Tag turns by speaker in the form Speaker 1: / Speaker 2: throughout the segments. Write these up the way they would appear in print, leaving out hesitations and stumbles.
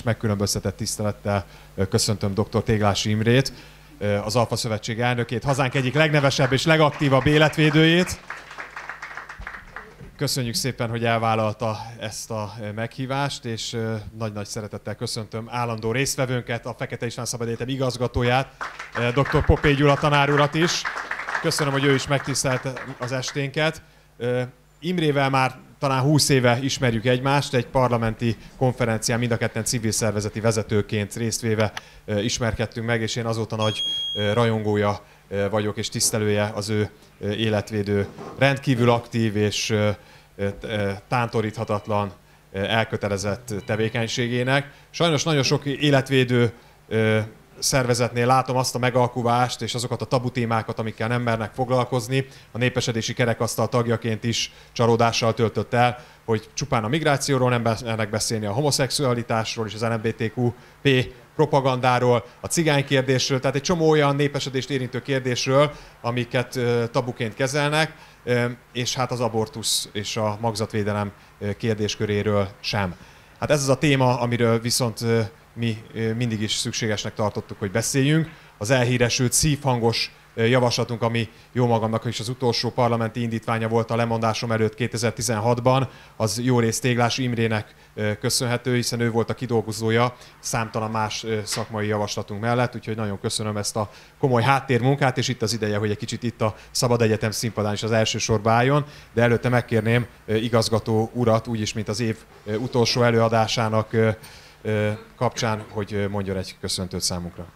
Speaker 1: megkülönböztetett tisztelettel köszöntöm dr. Téglási Imrét, az Alfa Szövetség elnökét, hazánk egyik legnevesebb és legaktívabb életvédőjét. Köszönjük szépen, hogy elvállalta ezt a meghívást, és nagy-nagy szeretettel köszöntöm állandó résztvevőnket, a Fekete István Szabad Egyetem igazgatóját, dr. Popé Gyula tanár urat is. Köszönöm, hogy ő is megtisztelte az esténket. Imrével már talán 20 éve ismerjük egymást, egy parlamenti konferencián mind a ketten civil szervezeti vezetőként résztvéve ismerkedtünk meg, és én azóta nagy rajongója vagyok és tisztelője az ő életvédő, rendkívül aktív és tántoríthatatlan, elkötelezett tevékenységének. Sajnos nagyon sok életvédő szervezetnél látom azt a megalkuvást és azokat a tabutémákat, amikkel nem mernek foglalkozni. A népesedési kerekasztal tagjaként is csalódással töltött el, hogy csupán a migrációról nem mernek beszélni, a homoszexualitásról és az LMBTQ-P propagandáról, a cigány kérdésről, tehát egy csomó olyan népesedést érintő kérdésről, amiket tabuként kezelnek, és hát az abortusz és a magzatvédelem kérdésköréről sem. Hát ez az a téma, amiről viszont mi mindig is szükségesnek tartottuk, hogy beszéljünk. Az elhíresült szívhangos javaslatunk, ami jó magamnak is az utolsó parlamenti indítványa volt a lemondásom előtt 2016-ban, az jó részt Téglási Imrének köszönhető, hiszen ő volt a kidolgozója számtalan más szakmai javaslatunk mellett, úgyhogy nagyon köszönöm ezt a komoly háttérmunkát, és itt az ideje, hogy egy kicsit itt a Szabad Egyetem színpadán is az első sorba álljon, de előtte megkérném igazgató urat, úgyis, mint az év utolsó előadásának kapcsán, hogy mondjon egy köszöntőt számunkra.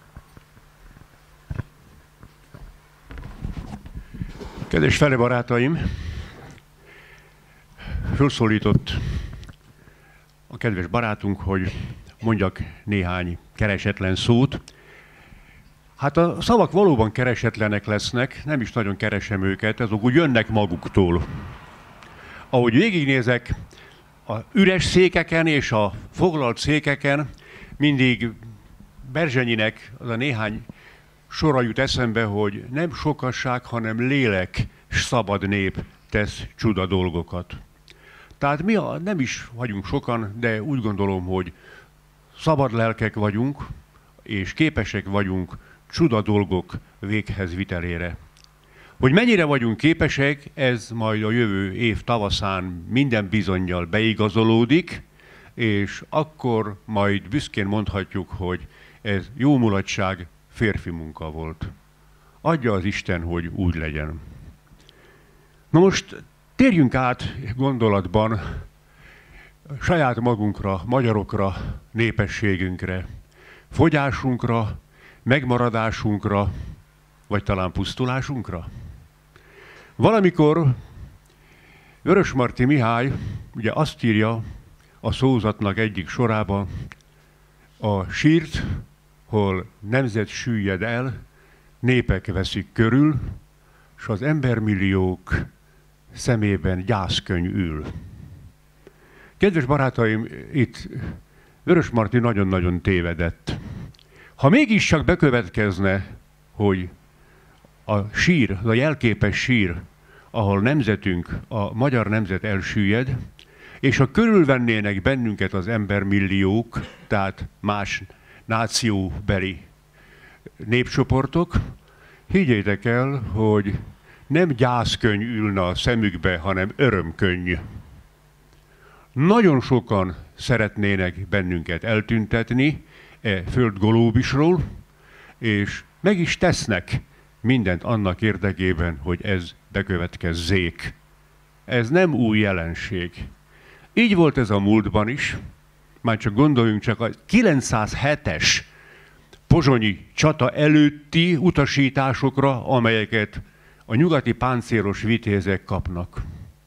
Speaker 2: Kedves felebarátaim, felszólított a kedves barátunk, hogy mondjak néhány keresetlen szót. Hát a szavak valóban keresetlenek lesznek, nem is nagyon keresem őket, azok úgy jönnek maguktól. Ahogy végignézek a üres székeken és a foglalt székeken, mindig Berzsenyinek az a néhány sora jut eszembe, hogy nem sokasság, hanem lélek s szabad nép tesz csuda dolgokat. Tehát mi nem is vagyunk sokan, de úgy gondolom, hogy szabad lelkek vagyunk, és képesek vagyunk csuda dolgok véghez vitelére. Hogy mennyire vagyunk képesek, ez majd a jövő év tavaszán minden bizonnyal beigazolódik, és akkor majd büszkén mondhatjuk, hogy ez jó mulatság, férfi munka volt. Adja az Isten, hogy úgy legyen. Na most térjünk át gondolatban saját magunkra, magyarokra, népességünkre, fogyásunkra, megmaradásunkra, vagy talán pusztulásunkra. Valamikor Vörösmarty Mihály ugye azt írja a szózatnak egyik sorában, a sírt, hol nemzet süllyed el, népek veszik körül, s az embermilliók szemében gyászkönyv ül. Kedves barátaim, itt Vörösmarty nagyon-nagyon tévedett. Ha mégis csak bekövetkezne, hogy a sír, a jelképes sír, ahol nemzetünk, a magyar nemzet elsüllyed, és ha körülvennének bennünket az embermilliók, tehát más nációbeli népcsoportok, higgyétek el, hogy nem gyászkönyv ülne a szemükbe, hanem örömkönyv. Nagyon sokan szeretnének bennünket eltüntetni e földgolóbisról, és meg is tesznek mindent annak érdekében, hogy ez bekövetkezzék. Ez nem új jelenség. Így volt ez a múltban is, már csak gondoljunk csak a 907-es pozsonyi csata előtti utasításokra, amelyeket a nyugati páncélos vitézek kapnak.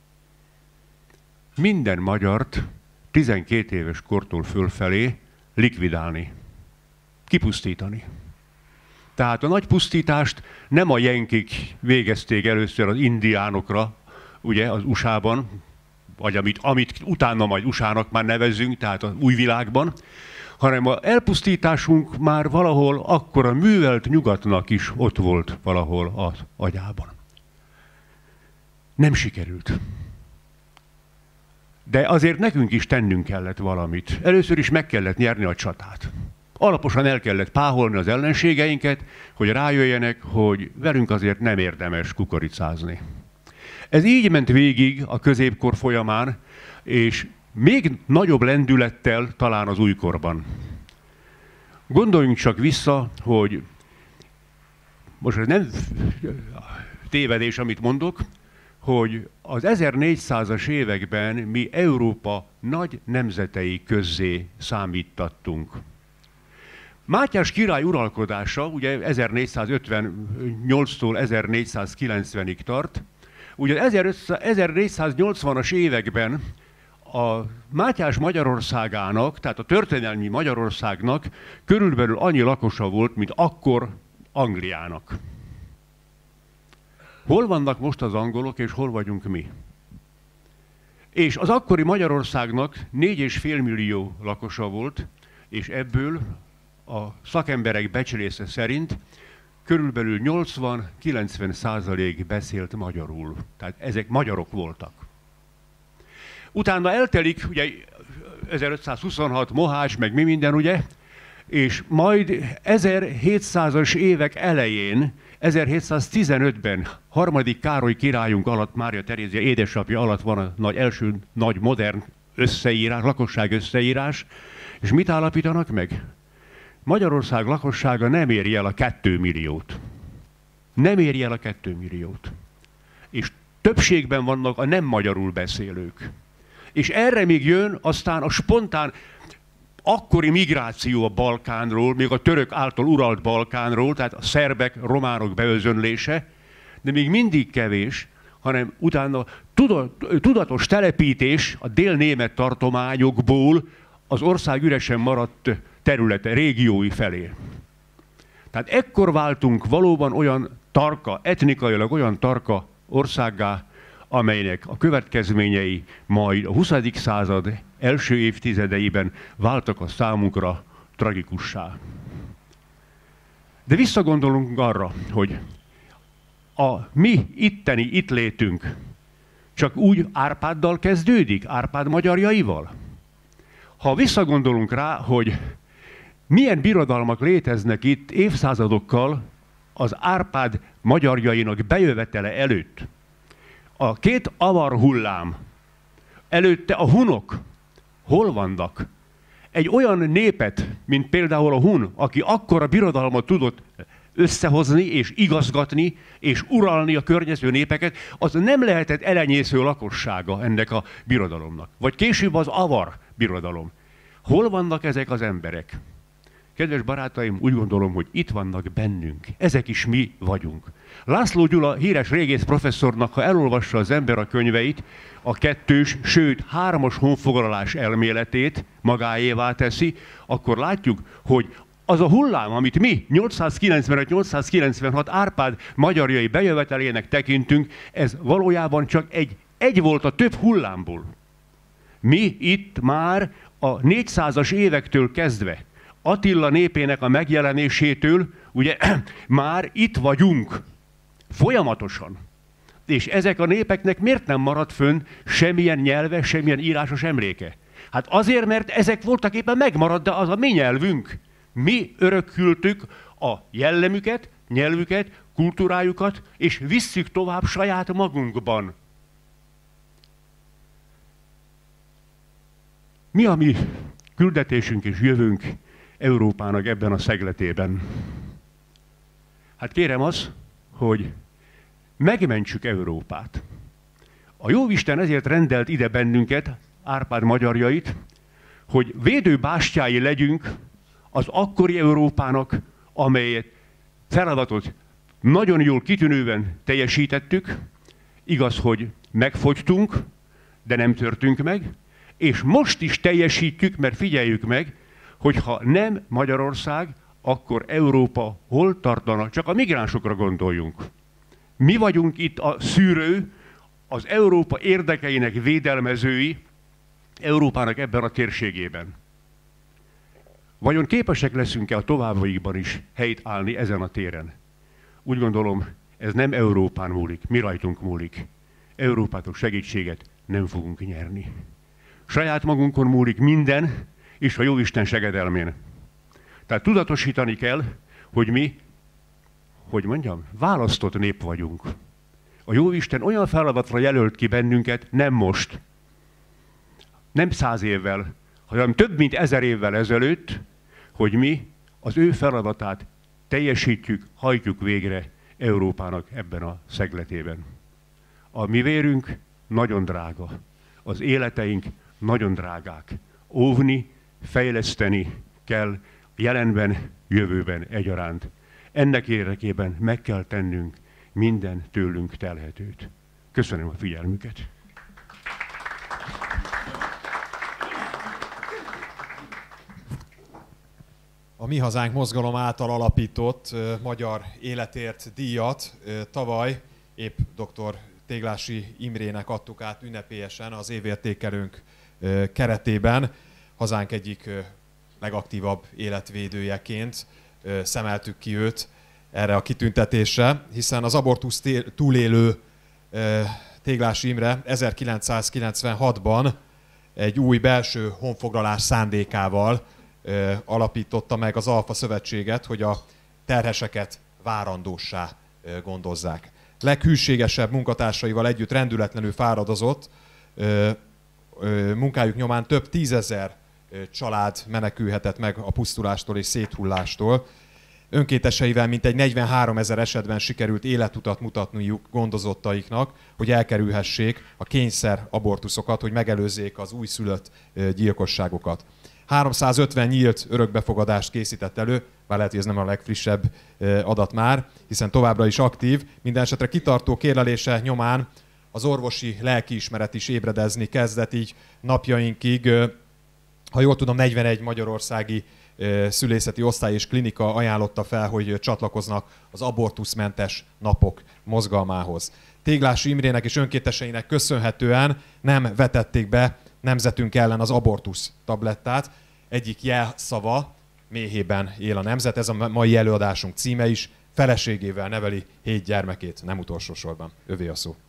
Speaker 2: Minden magyart 12 éves kortól fölfelé likvidálni, kipusztítani. Tehát a nagy pusztítást nem a jenkik végezték először az indiánokra, ugye az USA-ban, vagy amit utána majd USA-nak már nevezzünk, tehát az új világban, hanem az elpusztításunk már valahol akkor a művelt nyugatnak is ott volt valahol az agyában. Nem sikerült. De azért nekünk is tennünk kellett valamit. Először is meg kellett nyerni a csatát. Alaposan el kellett páholni az ellenségeinket, hogy rájöjjenek, hogy velünk azért nem érdemes kukoricázni. Ez így ment végig a középkor folyamán, és még nagyobb lendülettel talán az újkorban. Gondoljunk csak vissza, hogy most ez nem tévedés, amit mondok, hogy az 1400-as években mi Európa nagy nemzetei közzé számítattunk. Mátyás király uralkodása ugye 1458-tól 1490-ig tart. Ugye 1480-as években a Mátyás Magyarországának, tehát a történelmi Magyarországnak körülbelül annyi lakosa volt, mint akkor Angliának. Hol vannak most az angolok, és hol vagyunk mi? És az akkori Magyarországnak 4,5 millió lakosa volt, és ebből a szakemberek becslése szerint körülbelül 80-90% beszélt magyarul. Tehát ezek magyarok voltak. Utána eltelik, ugye 1526 Mohács, meg mi minden, ugye? És majd 1700-as évek elején, 1715-ben harmadik Károly királyunk alatt, Mária Terézia édesapja alatt van a első nagy modern összeírás, lakosság összeírás, és mit állapítanak meg? Magyarország lakossága nem éri el a 2 milliót. Nem éri el a 2 milliót. És többségben vannak a nem magyarul beszélők. És erre még jön aztán a spontán akkori migráció a Balkánról, még a török által uralt Balkánról, tehát a szerbek, románok beözönlése, de még mindig kevés, hanem utána tudatos telepítés a délnémet tartományokból az ország üresen maradt területe, régiói felé. Tehát ekkor váltunk valóban olyan tarka, etnikailag olyan tarka országgá, amelynek a következményei majd a 20. század első évtizedeiben váltak a számunkra tragikussá. De visszagondolunk arra, hogy a mi itt létünk csak úgy Árpáddal kezdődik, Árpád magyarjaival. Ha visszagondolunk rá, hogy milyen birodalmak léteznek itt évszázadokkal az Árpád magyarjainak bejövetele előtt, a 2 avar hullám előtte a hunok hol vannak? Egy olyan népet, mint például a hun, aki akkora birodalmat tudott összehozni és igazgatni és uralni a környező népeket, az nem lehetett elenyésző lakossága ennek a birodalomnak. Vagy később az avar birodalom. Hol vannak ezek az emberek? Kedves barátaim, úgy gondolom, hogy itt vannak bennünk. Ezek is mi vagyunk. László Gyula híres régész professzornak, ha elolvassa az ember a könyveit, a 2, sőt 3-as honfoglalás elméletét magáévá teszi, akkor látjuk, hogy az a hullám, amit mi 895-896 Árpád magyarjai bejövetelének tekintünk, ez valójában csak egy volt a több hullámból. Mi itt már a 400-as évektől kezdve, Attila népének a megjelenésétől, ugye már itt vagyunk, folyamatosan. És ezek a népeknek miért nem maradt fönn semmilyen nyelve, semmilyen írásos emléke? Hát azért, mert ezek voltak éppen megmaradt, de az a mi nyelvünk. Mi örökültük a jellemüket, nyelvüket, kultúrájukat, és visszük tovább saját magunkban. Mi a mi küldetésünk és jövőnk Európának ebben a szegletében? Hát kérem az, hogy megmentsük Európát. A Jóisten ezért rendelt ide bennünket, Árpád magyarjait, hogy védőbástyái legyünk az akkori Európának, amelyet feladatot nagyon jól kitűnően teljesítettük. Igaz, hogy megfogytunk, de nem törtünk meg, és most is teljesítjük, mert figyeljük meg, hogyha nem Magyarország, akkor Európa hol tartana? Csak a migránsokra gondoljunk. Mi vagyunk itt a szűrő, az Európa érdekeinek védelmezői Európának ebben a térségében. Vajon képesek leszünk-e a továbbiakban is helyt állni ezen a téren? Úgy gondolom, ez nem Európán múlik, mi rajtunk múlik. Európától segítséget nem fogunk nyerni. Saját magunkon múlik minden, és a Jóisten segedelmén. Tehát tudatosítani kell, hogy mi, választott nép vagyunk. A Jóisten olyan feladatra jelölt ki bennünket, nem most, nem 100 évvel, hanem több mint 1000 évvel ezelőtt, hogy mi az ő feladatát teljesítjük, hajtjuk végre Európának ebben a szegletében. A mi vérünk nagyon drága, az életeink nagyon drágák. Óvni, fejleszteni kell jelenben, jövőben egyaránt. Ennek érdekében meg kell tennünk minden tőlünk telhetőt. Köszönöm a figyelmüket!
Speaker 1: A Mi Hazánk mozgalom által alapított Magyar Életért díjat tavaly épp dr. Téglási Imrének adtuk át ünnepélyesen az évértékelőnk keretében. Hazánk egyik legaktívabb életvédőjeként szemeltük ki őt erre a kitüntetésre, hiszen az abortusz túlélő Téglási Imre 1996-ban egy új belső honfoglalás szándékával alapította meg az Alfa Szövetséget, hogy a terheseket várandóssá gondozzák. Leghűségesebb munkatársaival együtt rendületlenül fáradozott, munkájuk nyomán több 10 000 család menekülhetett meg a pusztulástól és széthullástól. Önkénteseivel mintegy 43 000 esetben sikerült életutat mutatniuk gondozottaiknak, hogy elkerülhessék a kényszer abortuszokat, hogy megelőzzék az újszülött gyilkosságokat. 350 nyílt örökbefogadást készített elő, bár lehet, hogy ez nem a legfrissebb adat már, hiszen továbbra is aktív. Minden esetre kitartó kérlelése nyomán az orvosi lelkiismeret is ébredezni kezdett, így napjainkig, ha jól tudom, 41 magyarországi szülészeti osztály és klinika ajánlotta fel, hogy csatlakoznak az abortuszmentes napok mozgalmához. Téglási Imrének és önkénteseinek köszönhetően nem vetették be nemzetünk ellen az abortusz tablettát. Egyik jelszava, méhében él a nemzet, ez a mai előadásunk címe is, feleségével neveli 7 gyermekét, nem utolsó sorban. Övé a szó.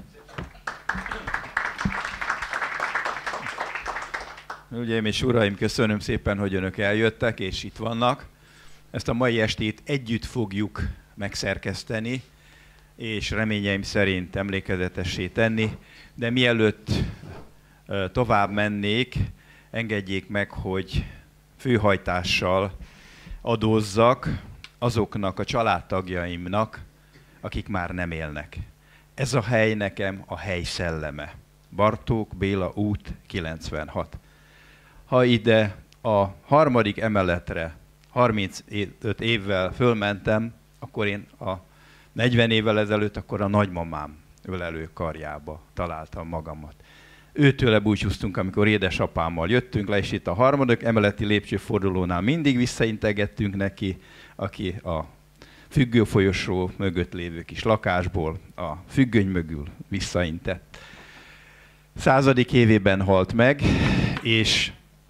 Speaker 3: Hölgyeim és uraim, köszönöm szépen, hogy önök eljöttek és itt vannak. Ezt a mai estét együtt fogjuk megszerkeszteni, és reményeim szerint emlékezetessé tenni, de mielőtt tovább mennék, engedjék meg, hogy főhajtással adózzak azoknak a családtagjaimnak, akik már nem élnek. Ez a hely nekem a hely szelleme. Bartók Béla út 96. Ha ide a 3. emeletre 35 évvel fölmentem, akkor én a 40 évvel ezelőtt akkor a nagymamám ölelő karjába találtam magamat. Őtőle búcsúztunk, amikor édesapámmal jöttünk le, és itt a 3. emeleti lépcsőfordulónál mindig visszaintegettünk neki, aki a függőfolyosó mögött lévő kis lakásból a függöny mögül visszaintett. 100. évében halt meg, és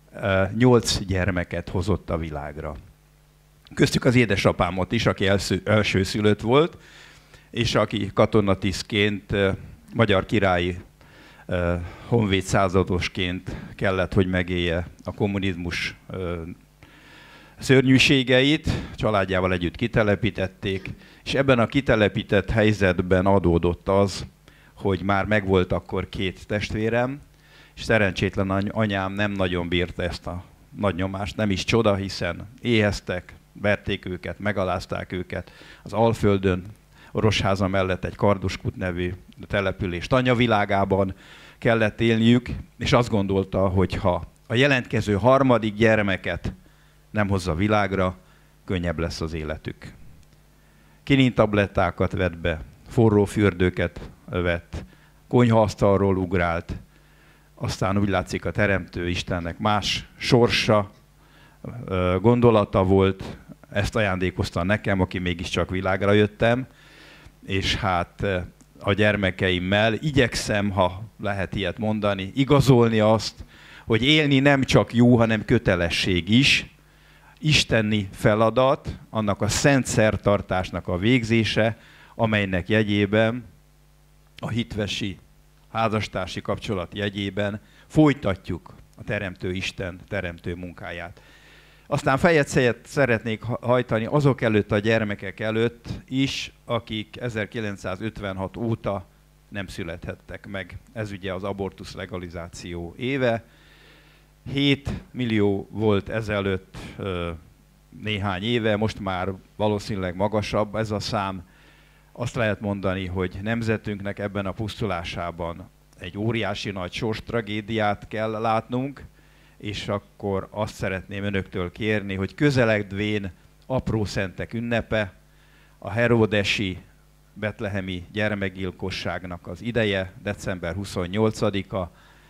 Speaker 3: 8 gyermeket hozott a világra. Köztük az édesapámot is, aki elsőszülött volt, és aki katonatisztként, magyar királyi honvéd századosként kellett, hogy megélje a kommunizmus szörnyűségeit, családjával együtt kitelepítették, és ebben a kitelepített helyzetben adódott az, hogy már megvolt akkor 2 testvérem, és szerencsétlen anyám nem nagyon bírta ezt a nagy nyomást, nem is csoda, hiszen éheztek, verték őket, megalázták őket az Alföldön, Orosháza mellett egy Karduskut nevű település tanyavilágában kellett élniük, és azt gondolta, hogy ha a jelentkező 3. gyermeket nem hozza világra, könnyebb lesz az életük. Kinintablettákat vett be, forró fürdőket vett, konyhaasztalról ugrált, aztán úgy látszik a Teremtő Istennek más sorsa, gondolata volt, ezt ajándékozta nekem, aki mégiscsak világra jöttem, és hát a gyermekeimmel igyekszem, ha lehet ilyet mondani, igazolni azt, hogy élni nem csak jó, hanem kötelesség is, isteni feladat, annak a szent szertartásnak a végzése, amelynek jegyében a hitvesi házastársi kapcsolat jegyében folytatjuk a Teremtő Isten teremtő munkáját. Aztán fejet szeretnék hajtani azok előtt a gyermekek előtt is, akik 1956 óta nem születhettek meg. Ez ugye az abortusz legalizáció éve. 7 millió volt ezelőtt néhány éve, most már valószínűleg magasabb ez a szám. Azt lehet mondani, hogy nemzetünknek ebben a pusztulásában egy óriási nagy sorstragédiát kell látnunk, és akkor azt szeretném önöktől kérni, hogy közeledvén apró szentek ünnepe, a heródesi betlehemi gyermekgyilkosságnak az ideje, december 28-a,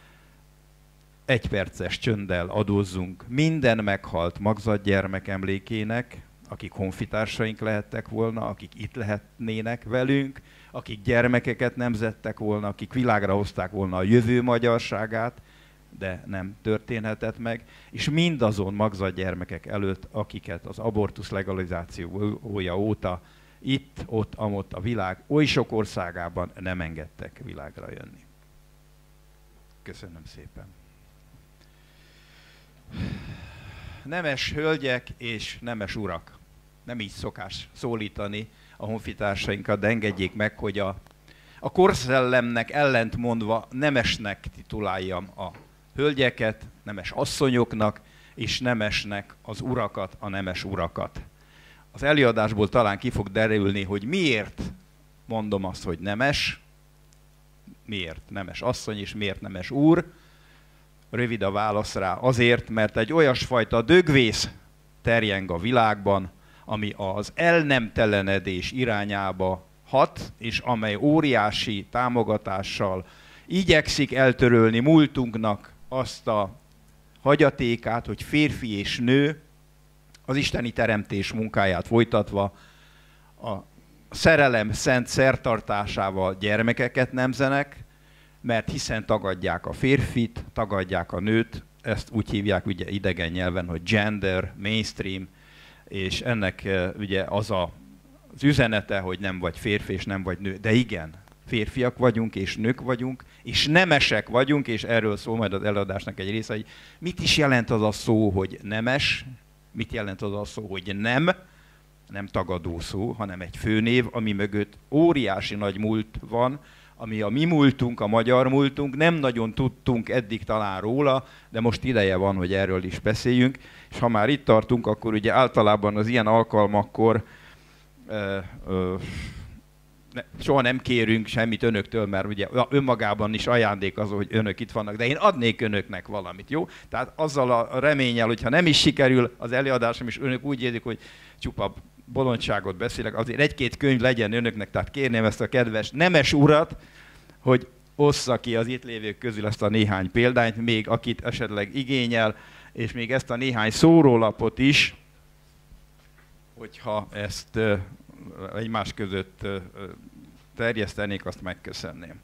Speaker 3: 1 perces csönddel adózzunk minden meghalt magzatgyermek emlékének, akik honfitársaink lehettek volna, akik itt lehetnének velünk, akik gyermekeket nemzettek volna, akik világra hozták volna a jövő magyarságát, de nem történhetett meg, és mindazon magzatgyermekek előtt, akiket az abortusz legalizációja óta itt, ott, amott a világ oly sok országában nem engedtek világra jönni. Köszönöm szépen. Nemes hölgyek és nemes urak. Nem így szokás szólítani a honfitársainkat, de engedjék meg, hogy a korszellemnek ellentmondva nemesnek tituláljam a hölgyeket, nemes asszonyoknak, és nemesnek az urakat, a nemes urakat. Az előadásból talán ki fog derülni, hogy miért mondom azt, hogy nemes, miért nemes asszony, és miért nemes úr. Rövid a válasz rá, azért, mert egy olyasfajta dögvész terjeng a világban, ami az elnemtelenedés irányába hat, és amely óriási támogatással igyekszik eltörölni múltunknak azt a hagyatékát, hogy férfi és nő az isteni teremtés munkáját folytatva a szerelem szent szertartásával gyermekeket nemzenek, mert hiszen tagadják a férfit, tagadják a nőt, ezt úgy hívják ugye idegen nyelven, hogy gender, mainstream, és ennek ugye az az üzenete, hogy nem vagy férfi és nem vagy nő. De igen, férfiak vagyunk és nők vagyunk, és nemesek vagyunk, és erről szól majd az előadásnak egy része, hogy mit is jelent az a szó, hogy nemes, mit jelent az a szó, hogy nem tagadó szó, hanem egy főnév, ami mögött óriási nagy múlt van, ami a mi múltunk, a magyar múltunk, nem nagyon tudtunk eddig talán róla, de most ideje van, hogy erről is beszéljünk. És ha már itt tartunk, akkor ugye általában az ilyen alkalmakkor soha nem kérünk semmit önöktől, mert ugye önmagában is ajándék az, hogy önök itt vannak, de én adnék önöknek valamit, jó? Tehát azzal a reménnyel, hogyha nem is sikerül az előadásom, és önök úgy érzik, hogy csupa bolondságot beszélek, azért 1-2 könyv legyen önöknek, tehát kérném ezt a kedves nemes urat, hogy ossza ki az itt lévők közül ezt a néhány példányt, még akit esetleg igényel, és még ezt a néhány szórólapot is, hogyha ezt egymás között terjesztenék, azt megköszönném.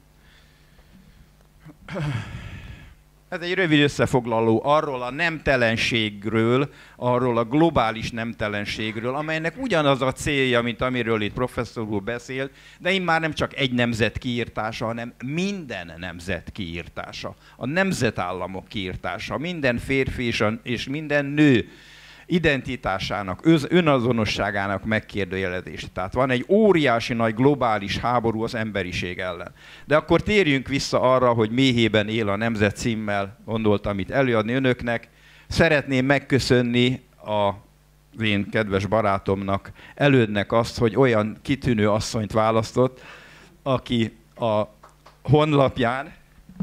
Speaker 3: Ez egy rövid összefoglaló arról a nemtelenségről, arról a globális nemtelenségről, amelynek ugyanaz a célja, mint amiről itt professzor úr beszélt, de immár nem csak egy nemzet kiírtása, hanem minden nemzet kiírtása, a nemzetállamok kiírtása, minden férfi és minden nő identitásának, önazonosságának megkérdőjelezése. Tehát van egy óriási nagy globális háború az emberiség ellen. De akkor térjünk vissza arra, hogy méhében él a nemzet címmel gondoltam itt előadni önöknek. Szeretném megköszönni az én kedves barátomnak, Elődnek azt, hogy olyan kitűnő asszonyt választott, aki a honlapján,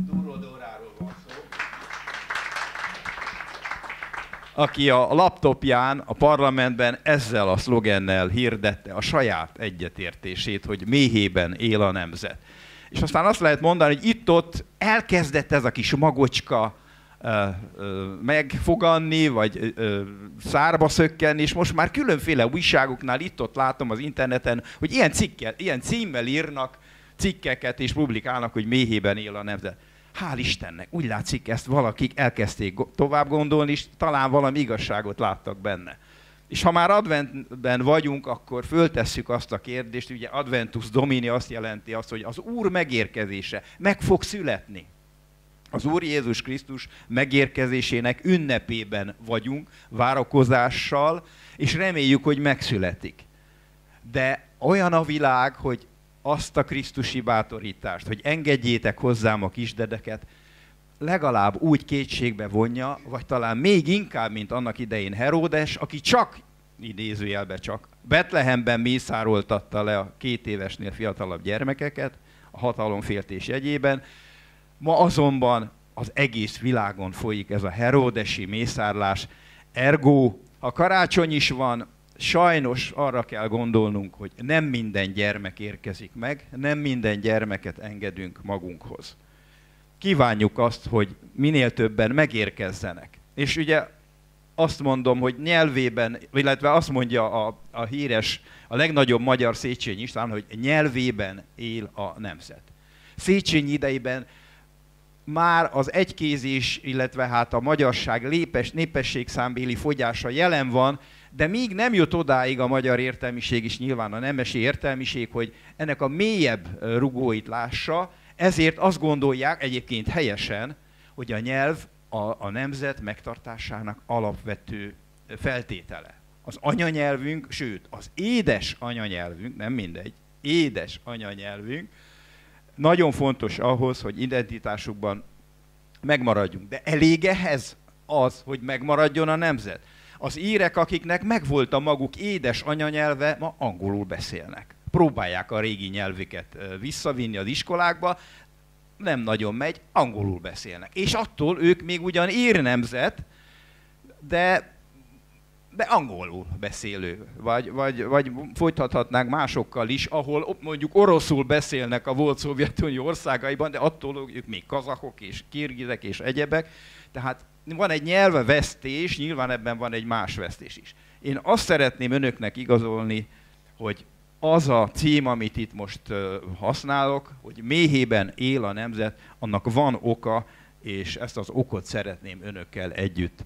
Speaker 3: aki a laptopján, a parlamentben ezzel a szlogennel hirdette a saját egyetértését, hogy méhében él a nemzet. És aztán azt lehet mondani, hogy itt-ott elkezdett ez a kis magocska megfoganni, vagy szárba szökkenni, és most már különféle újságoknál itt-ott látom az interneten, hogy ilyen címmel írnak cikkeket és publikálnak, hogy méhében él a nemzet. Hál' Istennek, úgy látszik, ezt valakik elkezdték tovább gondolni, és talán valami igazságot láttak benne. És ha már adventben vagyunk, akkor föltesszük azt a kérdést, ugye Adventus Domini azt jelenti azt, hogy az Úr megérkezése meg fog születni. Az Úr Jézus Krisztus megérkezésének ünnepében vagyunk, várakozással, és reméljük, hogy megszületik. De olyan a világ, hogy azt a krisztusi bátorítást, hogy engedjétek hozzám a kisdedeket, legalább úgy kétségbe vonja, vagy talán még inkább, mint annak idején Heródes, aki csak, idézőjelbe csak, Betlehemben mészároltatta le a 2 évesnél fiatalabb gyermekeket a hatalomféltés jegyében. Ma azonban az egész világon folyik ez a heródesi mészárlás. Ergo, ha karácsony is van, sajnos arra kell gondolnunk, hogy nem minden gyermek érkezik meg, nem minden gyermeket engedünk magunkhoz. Kívánjuk azt, hogy minél többen megérkezzenek. És ugye azt mondom, hogy nyelvében, illetve azt mondja a híres, a legnagyobb magyar Széchenyi István, hogy nyelvében él a nemzet. Széchenyi idejében már az egykézés, illetve hát a magyarság népességszámbéli fogyása jelen van, de még nem jut odáig a magyar értelmiség is, nyilván a nemesi értelmiség, hogy ennek a mélyebb rugóit lássa, ezért azt gondolják egyébként helyesen, hogy a nyelv a nemzet megtartásának alapvető feltétele. Az anyanyelvünk, sőt, az édes anyanyelvünk, nem mindegy, édes anyanyelvünk, nagyon fontos ahhoz, hogy identitásukban megmaradjunk. De elég ehhez az, hogy megmaradjon a nemzet. Az írek, akiknek megvolt a maguk édes anyanyelve, ma angolul beszélnek. Próbálják a régi nyelvüket visszavinni az iskolákba, nem nagyon megy, angolul beszélnek. És attól ők még ugyan ír nemzet, de angolul beszélő. Vagy folytathatnánk másokkal is, ahol mondjuk oroszul beszélnek a volt Szovjetunió országaiban, de attól ők még kazahok és kirgizek és egyebek. Tehát van egy nyelvvesztés, nyilván ebben van egy más vesztés is. Én azt szeretném önöknek igazolni, hogy az a cím, amit itt most használok, hogy méhében él a nemzet, annak van oka, és ezt az okot szeretném önökkel együtt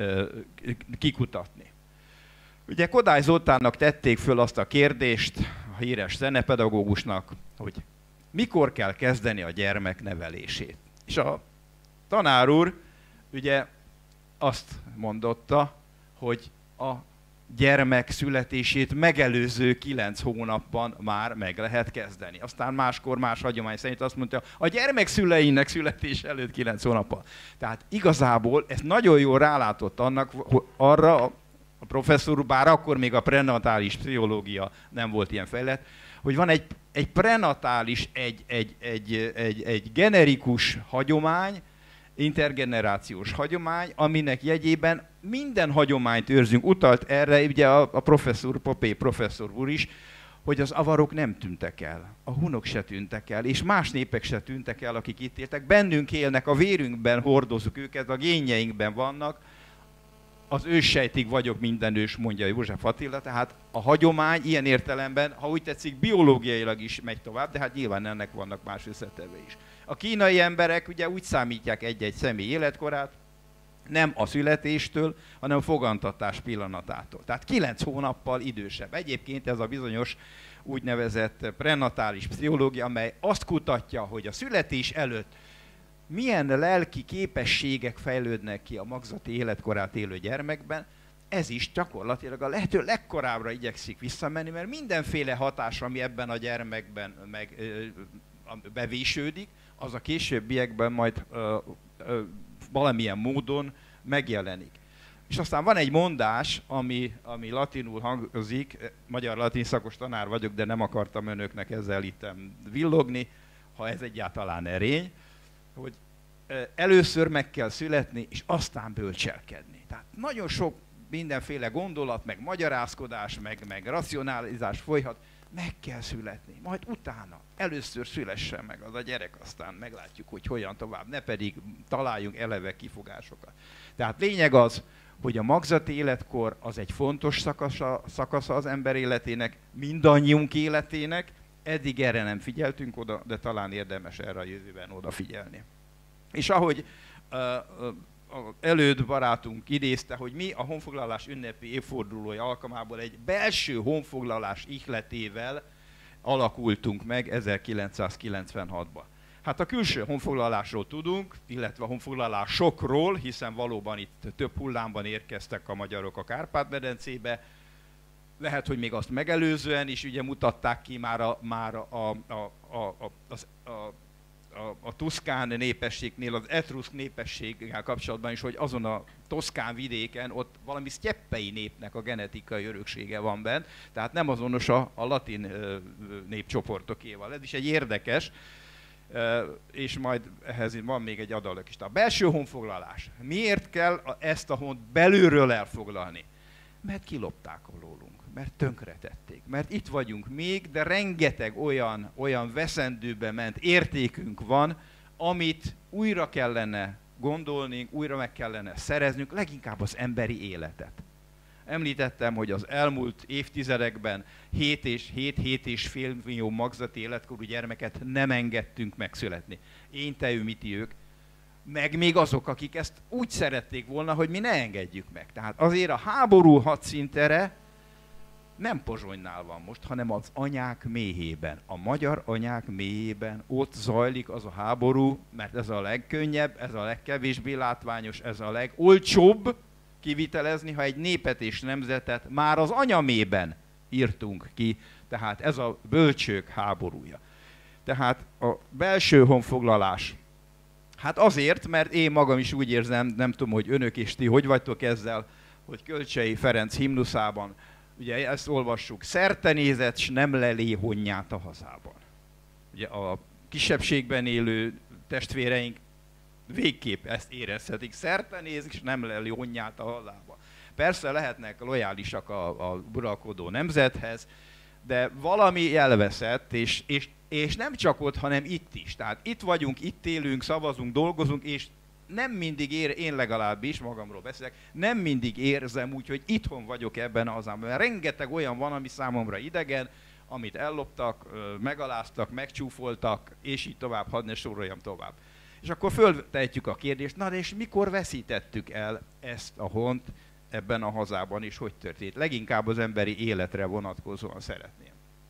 Speaker 3: kikutatni. Ugye Kodály Zoltánnak tették föl azt a kérdést, a híres zenepedagógusnak, hogy mikor kell kezdeni a gyermek nevelését. És a tanár úr ugye azt mondotta, hogy a gyermek születését megelőző 9 hónapban már meg lehet kezdeni. Aztán máskor más hagyomány szerint azt mondta, a gyermek szüleinek születés előtt 9 hónappal. Tehát igazából ez nagyon jól rálátott arra a professzor, bár akkor még a prenatális pszichológia nem volt ilyen fejlett, hogy van egy prenatális, egy generikus hagyomány, intergenerációs hagyomány, aminek jegyében minden hagyományt őrzünk. Utalt erre ugye a professzor, Popé professzor úr is, hogy az avarok nem tűntek el, a hunok se tűntek el, és más népek se tűntek el, akik itt éltek. Bennünk élnek, a vérünkben hordozzuk őket, a génjeinkben vannak. Az őssejtig vagyok minden ős, mondja József Attila, tehát a hagyomány ilyen értelemben, ha úgy tetszik, biológiailag is megy tovább, de hát nyilván ennek vannak más összetevői is. A kínai emberek ugye úgy számítják egy-egy személy életkorát, nem a születéstől, hanem a fogantatás pillanatától. Tehát 9 hónappal idősebb. Egyébként ez a bizonyos úgynevezett prenatális pszichológia, amely azt kutatja, hogy a születés előtt milyen lelki képességek fejlődnek ki a magzati életkorát élő gyermekben, ez is gyakorlatilag a lehető legkorábbra igyekszik visszamenni, mert mindenféle hatás, ami ebben a gyermekben bevésődik, az a későbbiekben majd valamilyen módon megjelenik. És aztán van egy mondás, ami latinul hangzik, magyar latin szakos tanár vagyok, de nem akartam önöknek ezzel itt villogni, ha ez egyáltalán erény, hogy először meg kell születni, és aztán bölcselkedni. Tehát nagyon sok mindenféle gondolat, meg magyarázkodás, meg racionalizás folyhat, meg kell születni, majd utána először szülessen meg az a gyerek, aztán meglátjuk, hogy hogyan tovább, ne pedig találjunk eleve kifogásokat. Tehát lényeg az, hogy a magzati életkor az egy fontos szakasza az ember életének, mindannyiunk életének, eddig erre nem figyeltünk oda, de talán érdemes erre a jövőben odafigyelni. És ahogy előd barátunk idézte, hogy mi a honfoglalás ünnepi évfordulója alkalmából egy belső honfoglalás ihletével alakultunk meg 1996-ban. Hát a külső honfoglalásról tudunk, illetve a honfoglalásokról, hiszen valóban itt több hullámban érkeztek a magyarok a Kárpát-medencébe. Lehet, hogy még azt megelőzően is ugye mutatták ki már a tuszkán népességnél, az etruszk népességgel kapcsolatban is, hogy azon a toszkán vidéken ott valami sztyeppei népnek a genetikai öröksége van bent, tehát nem azonos a latin népcsoportokéval. Ez is egy érdekes, és majd ehhez van még egy adalék is. A belső honfoglalás. Miért kell ezt a hont belülről elfoglalni? Mert kilopták alólunk, mert tönkretették, mert itt vagyunk még, de rengeteg olyan veszendőbe ment értékünk van, amit újra kellene gondolni, újra meg kellene szereznünk, leginkább az emberi életet. Említettem, hogy az elmúlt évtizedekben 7,5 millió magzati életkorú gyermeket nem engedtünk megszületni. Én, te, ő, miti, ők. Meg még azok, akik ezt úgy szerették volna, hogy mi ne engedjük meg. Tehát azért a háború hadszintere nem Pozsonynál van most, hanem az anyák méhében. A magyar anyák méhében ott zajlik az a háború, mert ez a legkönnyebb, ez a legkevésbé látványos, ez a legolcsóbb kivitelezni, ha egy népet és nemzetet már az anyamében írtunk ki. Tehát ez a bölcsők háborúja. Tehát a belső honfoglalás. Hát azért, mert én magam is úgy érzem, nem tudom, hogy önök és ti hogy vagytok ezzel, hogy Kölcsey Ferenc himnuszában, ugye ezt olvassuk, szertenézett, s nem lelé honnyát a hazában. Ugye a kisebbségben élő testvéreink végképp ezt érezhetik, szertenéz, és nem leli honnyát a hazában. Persze lehetnek lojálisak a uralkodó nemzethez, de valami elveszett, és nem csak ott, hanem itt is. Tehát itt vagyunk, itt élünk, szavazunk, dolgozunk, és nem mindig én legalábbis, magamról beszélek, nem mindig érzem úgy, hogy itthon vagyok ebben a hazában. Mert rengeteg olyan van, ami számomra idegen, amit elloptak, megaláztak, megcsúfoltak, és így tovább, hadd ne soroljam tovább. És akkor föltehetjük a kérdést, na de és mikor veszítettük el ezt a hont ebben a hazában, és hogy történt? Leginkább az emberi életre vonatkozóan szeretném.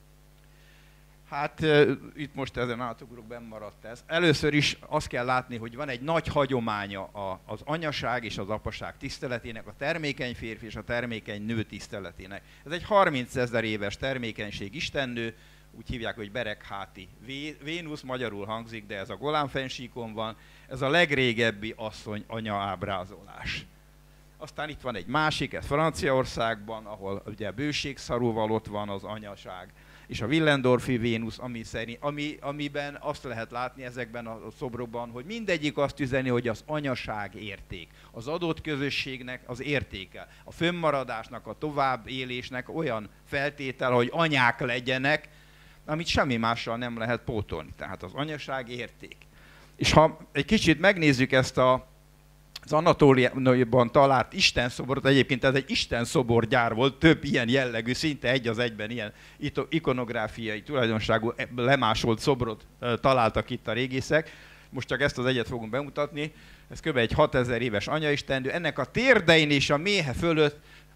Speaker 3: Hát itt most ezen átugrok, benn maradt ez. Először is azt kell látni, hogy van egy nagy hagyománya az anyaság és az apaság tiszteletének, a termékeny férfi és a termékeny nő tiszteletének. Ez egy 30 000 éves termékenység istennő, úgy hívják, hogy Berekháti Vénusz, magyarul hangzik, de ez a Golán-fennsíkon van. Ez a legrégebbi asszony-anya ábrázolás. Aztán itt van egy másik, ez Franciaországban, ahol ugye bőségszarúval ott van az anyaság. És a Willendorfi Vénusz, amiben azt lehet látni ezekben a szobrokban, hogy mindegyik azt üzeni, hogy az anyaság érték. Az adott közösségnek az értéke. A fönnmaradásnak, a továbbélésnek olyan feltétel, hogy anyák legyenek, amit semmi mással nem lehet pótolni. Tehát az anyaság érték. És ha egy kicsit megnézzük ezt az Anatóliában talált istenszobrot, egyébként ez egy istenszoborgyár volt, több ilyen jellegű, szinte egy az egyben ilyen ikonográfiai tulajdonságú lemásolt szobrot találtak itt a régészek. Most csak ezt az egyet fogunk bemutatni. Ez kb. Egy 6000 éves anyaistennő. Ennek a térdein és a méhe fölött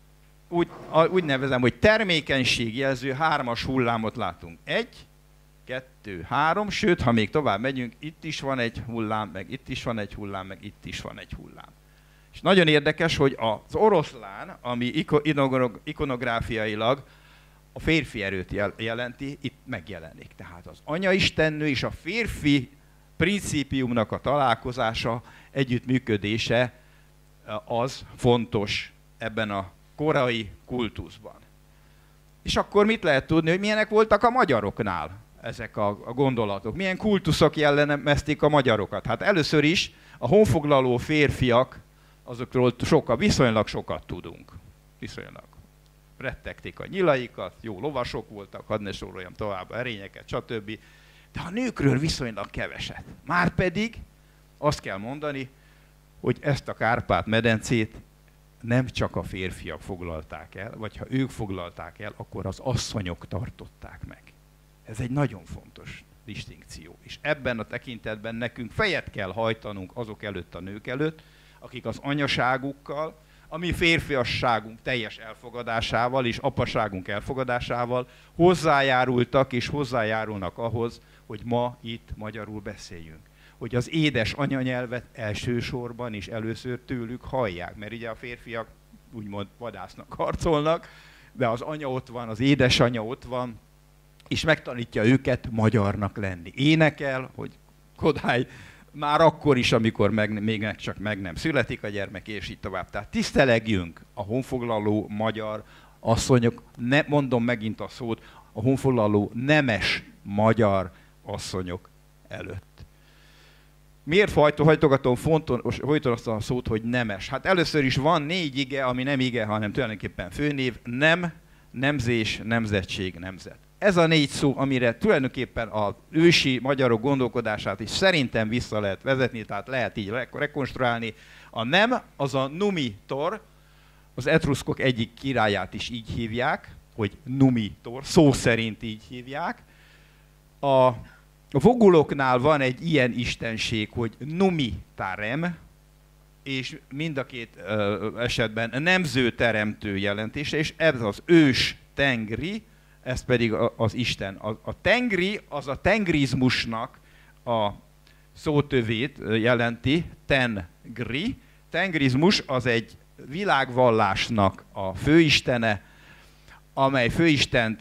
Speaker 3: úgy nevezem, hogy termékenységjelző 3-as hullámot látunk. 1, 2, 3, sőt, ha még tovább megyünk, itt is van egy hullám, meg itt is van egy hullám, meg itt is van egy hullám. És nagyon érdekes, hogy az oroszlán, ami ikonográfiailag a férfi erőt jelenti, itt megjelenik. Tehát az anyaistennő és a férfi principiumnak a találkozása, együttműködése az fontos ebben a korai kultuszban. És akkor mit lehet tudni, hogy milyenek voltak a magyaroknál ezek a gondolatok? Milyen kultuszok jellemezték a magyarokat? Hát először is a honfoglaló férfiak, azokról viszonylag sokat tudunk. Viszonylag. Rettegték a nyilaikat, jó lovasok voltak, hadd ne soroljam tovább, erényeket, stb. De a nőkről viszonylag keveset. Márpedig azt kell mondani, hogy ezt a Kárpát-medencét nem csak a férfiak foglalták el, vagy ha ők foglalták el, akkor az asszonyok tartották meg. Ez egy nagyon fontos distinkció. És ebben a tekintetben nekünk fejet kell hajtanunk azok előtt, a nők előtt, akik az anyaságukkal, a mi férfiasságunk teljes elfogadásával és apaságunk elfogadásával hozzájárultak és hozzájárulnak ahhoz, hogy ma itt magyarul beszéljünk. Hogy az édes anyanyelvet elsősorban és először tőlük hallják, mert ugye a férfiak úgymond vadásznak, harcolnak, de az anya ott van, az édesanyja ott van, és megtanítja őket magyarnak lenni. Énekel, hogy Kodály már akkor is, amikor még csak meg nem születik a gyermek, és így tovább. Tehát tisztelegjünk a honfoglaló magyar asszonyok, mondom megint a szót, a honfoglaló nemes magyar asszonyok előtt. Miért hajtogatom folyton azt a szót, hogy nemes? Hát először is van 4 ige, ami nem ige, hanem tulajdonképpen főnév, nem, nemzés, nemzetség, nemzet. Ez a 4 szó, amire tulajdonképpen az ősi magyarok gondolkodását is szerintem vissza lehet vezetni, tehát lehet így rekonstruálni. A nem, az a numitor, az etruszkok egyik királyát is így hívják, hogy numitor, szó szerint így hívják. A voguloknál van egy ilyen istenség, hogy numitarem, és mind a két esetben nemző-teremtő jelentése, és ez az ős tengri, ez pedig az Isten. A tengri az a tengrizmusnak a szótövét jelenti, tengri. Tengrizmus az egy világvallásnak a főistene, amely főistent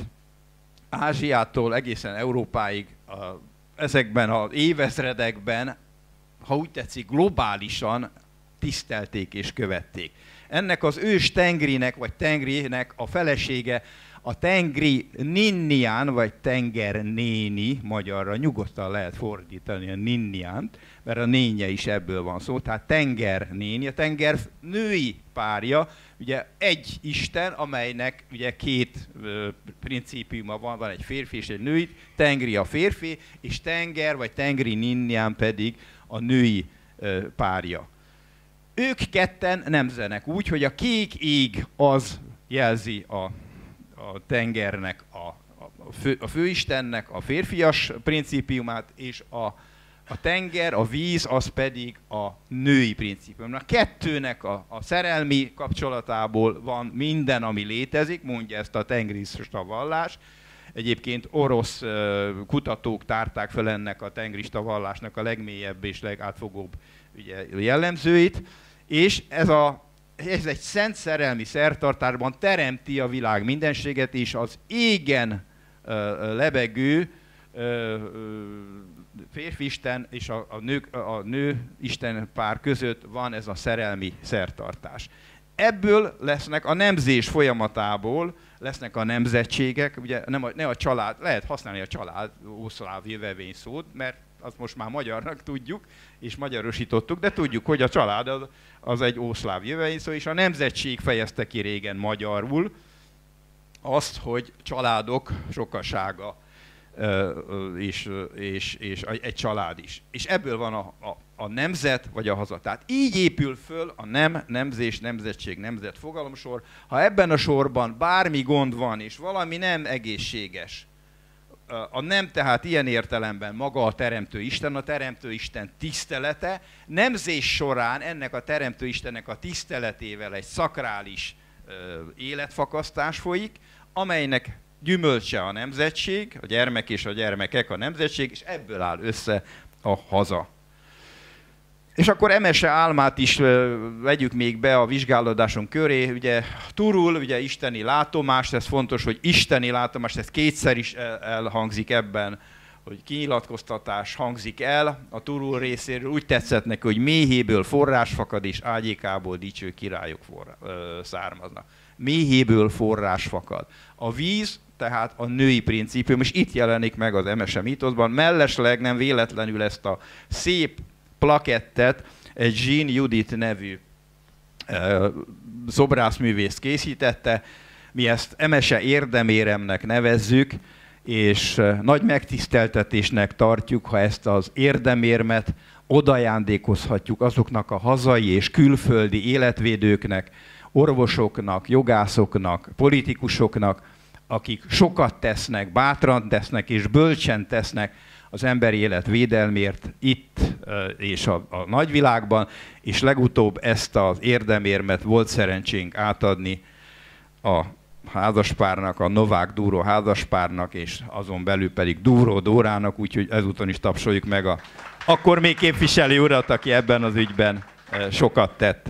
Speaker 3: Ázsiától egészen Európáig ezekben az évezredekben, ha úgy tetszik, globálisan tisztelték és követték. Ennek az ős tengrinek, vagy tengrinek a felesége a tengri ninnián, vagy tengernéni, magyarra nyugodtan lehet fordítani a ninniánt, mert a nénye is ebből van szó, tehát tengernéni, a tenger női párja, ugye egy isten, amelynek ugye 2 principiuma van egy férfi és egy női, tengri a férfi, és tenger, vagy tengri ninnián pedig a női párja. Ők ketten nemzenek úgy, hogy a kék ég az jelzi a tengernek, a főistennek a férfias principiumát, és a tenger, a víz, az pedig a női principium. A kettőnek a szerelmi kapcsolatából van minden, ami létezik, mondja ezt a tengrista vallás. Egyébként orosz kutatók tárták fel ennek a tengrista vallásnak a legmélyebb és legátfogóbb ugye, jellemzőit, és ez egy szent szerelmi szertartásban teremti a világ mindenséget, és az égen lebegő férfiisten és a nő isten pár között van ez a szerelmi szertartás. Ebből lesznek a nemzés folyamatából, lesznek a nemzetségek, ugye ne a család, lehet használni a család ószláv jövevény szót, mert azt most már magyarnak tudjuk, és magyarosítottuk, de tudjuk, hogy a család az egy ószláv jövevény szó, és a nemzetség fejezte ki régen magyarul azt, hogy családok sokasága és egy család is. És ebből van a nemzet vagy a haza. Tehát így épül föl a nemzés, nemzetség, nemzet fogalomsor. Ha ebben a sorban bármi gond van, és valami nem egészséges, a nem tehát ilyen értelemben maga a Teremtő Isten tisztelete, nemzés során ennek a Teremtő Istennek a tiszteletével egy szakrális életfakasztás folyik, amelynek gyümölcse a nemzetség, a gyermek és a gyermekek a nemzetség, és ebből áll össze a haza. És akkor Emese álmát is vegyük még be a vizsgálódásunk köré. Ugye turul, ugye isteni látomást, ez fontos, hogy isteni látomást, ez kétszer is elhangzik ebben, hogy kinyilatkoztatás hangzik el a turul részéről. Úgy tetszett neki, hogy méhéből forrás fakad, és ágyékából dicső királyok származnak. Méhéből forrás fakad. A víz, tehát a női principium, és itt jelenik meg az Emese mítoszban. Mellesleg nem véletlenül ezt a szép plakettet egy Jean Judith nevű szobrászművész készítette. Mi ezt Emese érdeméremnek nevezzük, és nagy megtiszteltetésnek tartjuk, ha ezt az érdemérmet odajándékozhatjuk azoknak a hazai és külföldi életvédőknek, orvosoknak, jogászoknak, politikusoknak, akik sokat tesznek, bátran tesznek és bölcsen tesznek az emberi élet védelmért itt és a nagyvilágban, és legutóbb ezt az érdemérmet volt szerencsénk átadni a házaspárnak, a Novák Dúró házaspárnak, és azon belül pedig Dúró Dórának, úgyhogy ezúton is tapsoljuk meg a akkor még képviselő urat, aki ebben az ügyben sokat tett.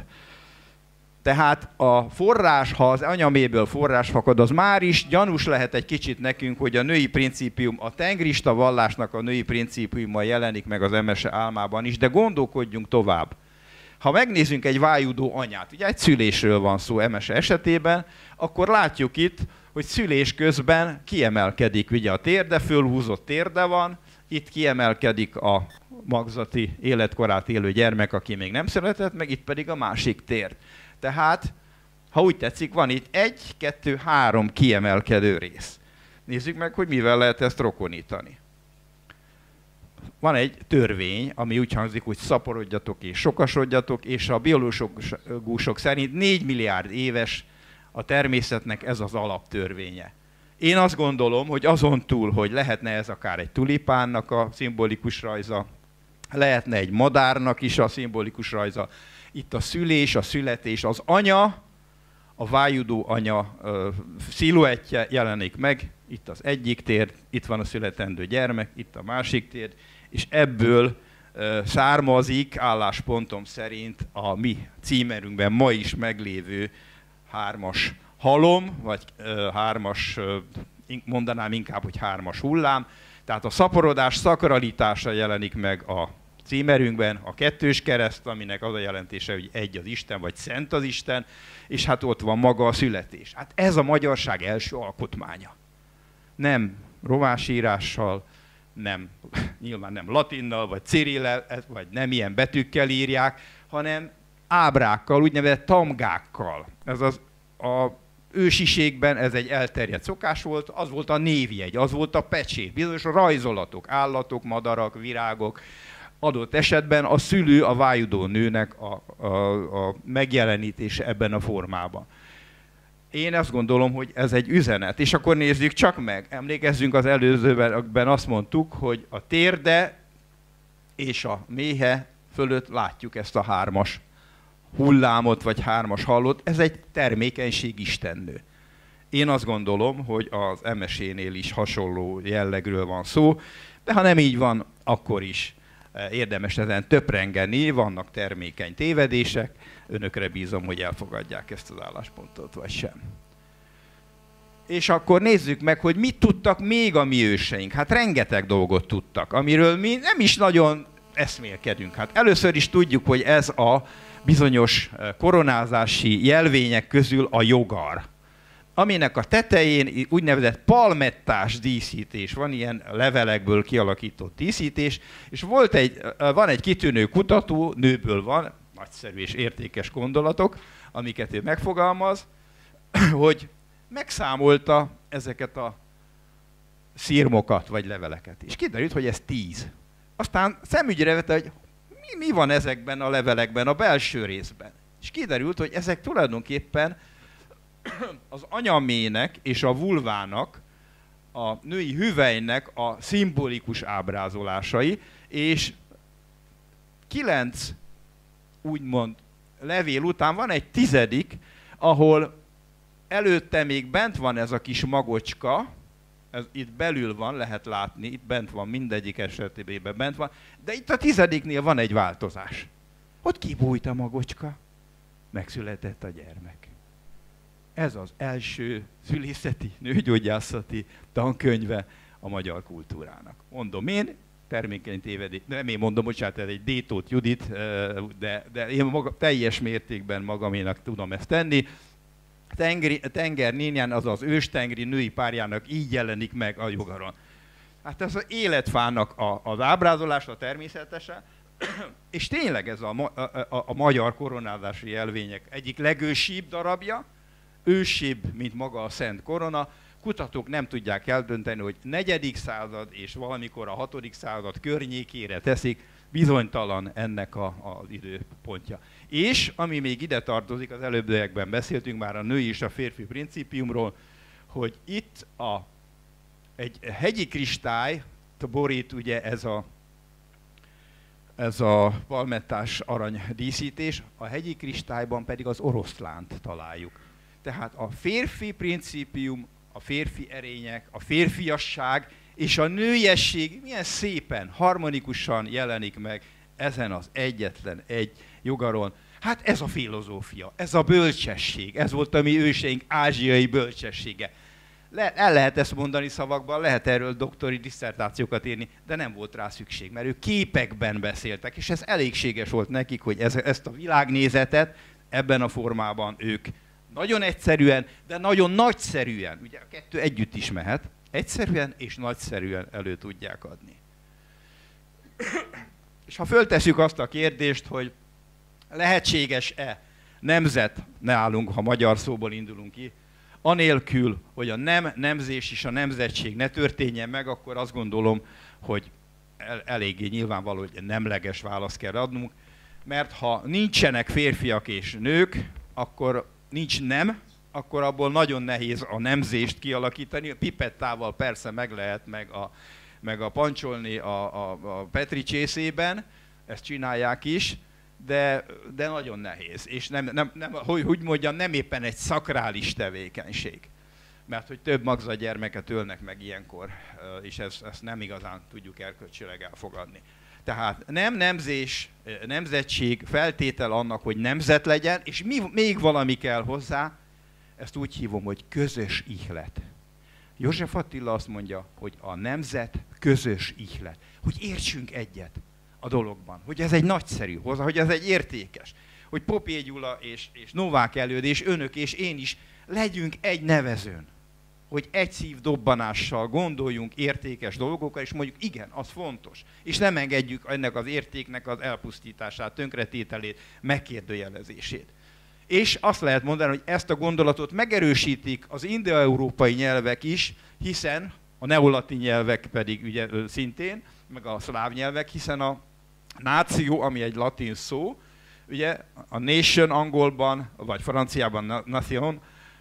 Speaker 3: Tehát a forrás, ha az anyaméből forrás fakad, az már is gyanús lehet egy kicsit nekünk, hogy a női principium, a tengrista vallásnak a női principiuma jelenik meg az Emese álmában is, de gondolkodjunk tovább. Ha megnézzünk egy vájudó anyát, ugye egy szülésről van szó Emese esetében, akkor látjuk itt, hogy szülés közben kiemelkedik ugye a térde, fölhúzott térde van, itt kiemelkedik a magzati életkorát élő gyermek, aki még nem született, meg itt pedig a másik térd. Tehát, ha úgy tetszik, van itt 1, 2, 3 kiemelkedő rész. Nézzük meg, hogy mivel lehet ezt rokonítani. Van egy törvény, ami úgy hangzik, hogy szaporodjatok és sokasodjatok, és a biológusok szerint 4 milliárd éves a természetnek ez az alaptörvénye. Én azt gondolom, hogy azon túl, hogy lehetne ez akár egy tulipánnak a szimbolikus rajza, lehetne egy madárnak is a szimbolikus rajza, itt a szülés, a születés, az anya, a vájudó anya sziluettje jelenik meg, itt az egyik térd, itt van a születendő gyermek, itt a másik térd, és ebből származik álláspontom szerint a mi címerünkben ma is meglévő 3-as halom, vagy 3-as, mondanám inkább, hogy 3-as hullám. Tehát a szaporodás szakralitása jelenik meg a címerünkben, a 2. kereszt, aminek az a jelentése, hogy egy az Isten, vagy szent az Isten, és hát ott van maga a születés. Hát ez a magyarság első alkotmánya. Nem romásírással, nem, nyilván nem latinnal, vagy cirillel, vagy nem ilyen betűkkel írják, hanem ábrákkal, úgynevezett tamgákkal. Ez az a ősiségben ez egy elterjedt szokás volt, az volt a névjegy, az volt a pecsét, bizonyos rajzolatok, állatok, madarak, virágok, adott esetben a szülő, a vájudó nőnek a megjelenítése ebben a formában. Én azt gondolom, hogy ez egy üzenet. És akkor nézzük csak meg. Emlékezzünk, az előzőben azt mondtuk, hogy a térde és a méhe fölött látjuk ezt a 3-as hullámot, vagy 3-as hallót. Ez egy termékenység istennő. Én azt gondolom, hogy az Emesénél is hasonló jellegről van szó, de ha nem így van, akkor is érdemes ezen töprengeni, vannak termékeny tévedések, önökre bízom, hogy elfogadják ezt az álláspontot, vagy sem. És akkor nézzük meg, hogy mit tudtak még a mi őseink. Hát rengeteg dolgot tudtak, amiről mi nem is nagyon eszmélkedünk. Hát először is tudjuk, hogy ez a bizonyos koronázási jelvények közül a jogar, aminek a tetején úgynevezett palmettás díszítés, van ilyen levelekből kialakított díszítés, és van egy kitűnő kutató, nőből van, nagyszerű és értékes gondolatok, amiket ő megfogalmaz, hogy megszámolta ezeket a szirmokat vagy leveleket, és kiderült, hogy ez 10. Aztán szemügyre vette, hogy mi van ezekben a levelekben, a belső részben. És kiderült, hogy ezek tulajdonképpen az anyamének és a vulvának, a női hüvelynek a szimbolikus ábrázolásai, és 9 úgymond levél után van egy 10., ahol előtte még bent van ez a kis magocska, ez itt belül van, lehet látni, itt bent van, mindegyik esetében bent van, de itt a 10-nél van egy változás. Ott kibújt a magocska, megszületett a gyermek. Ez az első szülészeti, nőgyógyászati tankönyve a magyar kultúrának. Mondom én, termékeny tévedés, nem én mondom, bocsánat, ez egy Détóth Judit, de én teljes mértékben magaménak tudom ezt tenni. Tenger Nényán, azaz őstengri női párjának így jelenik meg a jogaron. Hát ez az életfának az ábrázolása természetesen, és tényleg ez a magyar koronázási jelvények egyik legősibb darabja, ősibb, mint maga a Szent Korona. Kutatók nem tudják eldönteni, hogy 4. század és valamikor a 6. század környékére teszik, bizonytalan ennek az időpontja. És ami még ide tartozik, az előbbiekben beszéltünk már a női és a férfi principiumról, hogy itt egy hegyi kristályt a borít ugye ez a palmettás arany díszítés, a hegyi kristályban pedig az oroszlánt találjuk. Tehát a férfi principium, a férfi erények, a férfiasság és a nőiesség milyen szépen, harmonikusan jelenik meg ezen az egyetlen egy jogaron. Hát ez a filozófia, ez a bölcsesség, ez volt a mi őseink ázsiai bölcsessége. El lehet ezt mondani szavakban, lehet erről doktori disszertációkat írni, de nem volt rá szükség, mert ők képekben beszéltek, és ez elégséges volt nekik, hogy ezt a világnézetet ebben a formában ők nagyon egyszerűen, de nagyon nagyszerűen, ugye a kettő együtt is mehet, egyszerűen és nagyszerűen elő tudják adni. És ha föltesszük azt a kérdést, hogy lehetséges-e nemzet, ne állunk, ha magyar szóból indulunk ki, anélkül, hogy a nemzés és a nemzetség ne történjen meg, akkor azt gondolom, hogy eléggé nyilvánvaló, hogy nemleges választ kell adnunk, mert ha nincsenek férfiak és nők, akkor nincs nem, akkor abból nagyon nehéz a nemzést kialakítani. A pipettával persze meg lehet meg a pancsolni a Petri csészében, ezt csinálják is, de nagyon nehéz, és hogy mondjam, nem éppen egy szakrális tevékenység. Mert hogy több magzatgyermeket ölnek meg ilyenkor, és ezt nem igazán tudjuk erkölcsileg elfogadni. Tehát nem nemzés, nemzetség feltétel annak, hogy nemzet legyen, és még valami kell hozzá, ezt úgy hívom, hogy közös ihlet. József Attila azt mondja, hogy a nemzet közös ihlet, hogy értsünk egyet a dologban, hogy ez egy nagyszerű hozzá, hogy ez egy értékes, hogy Popé Gyula és Novák Előd és önök és én is legyünk egy nevezőn, hogy egy szívdobbanással gondoljunk értékes dolgokra, és mondjuk igen, az fontos, és nem engedjük ennek az értéknek az elpusztítását, tönkretételét, megkérdőjelezését. És azt lehet mondani, hogy ezt a gondolatot megerősítik az indoeurópai nyelvek is, hiszen a neolatin nyelvek pedig ugye szintén, meg a szláv nyelvek, hiszen a náció, ami egy latin szó, ugye a nation angolban, vagy franciában nation,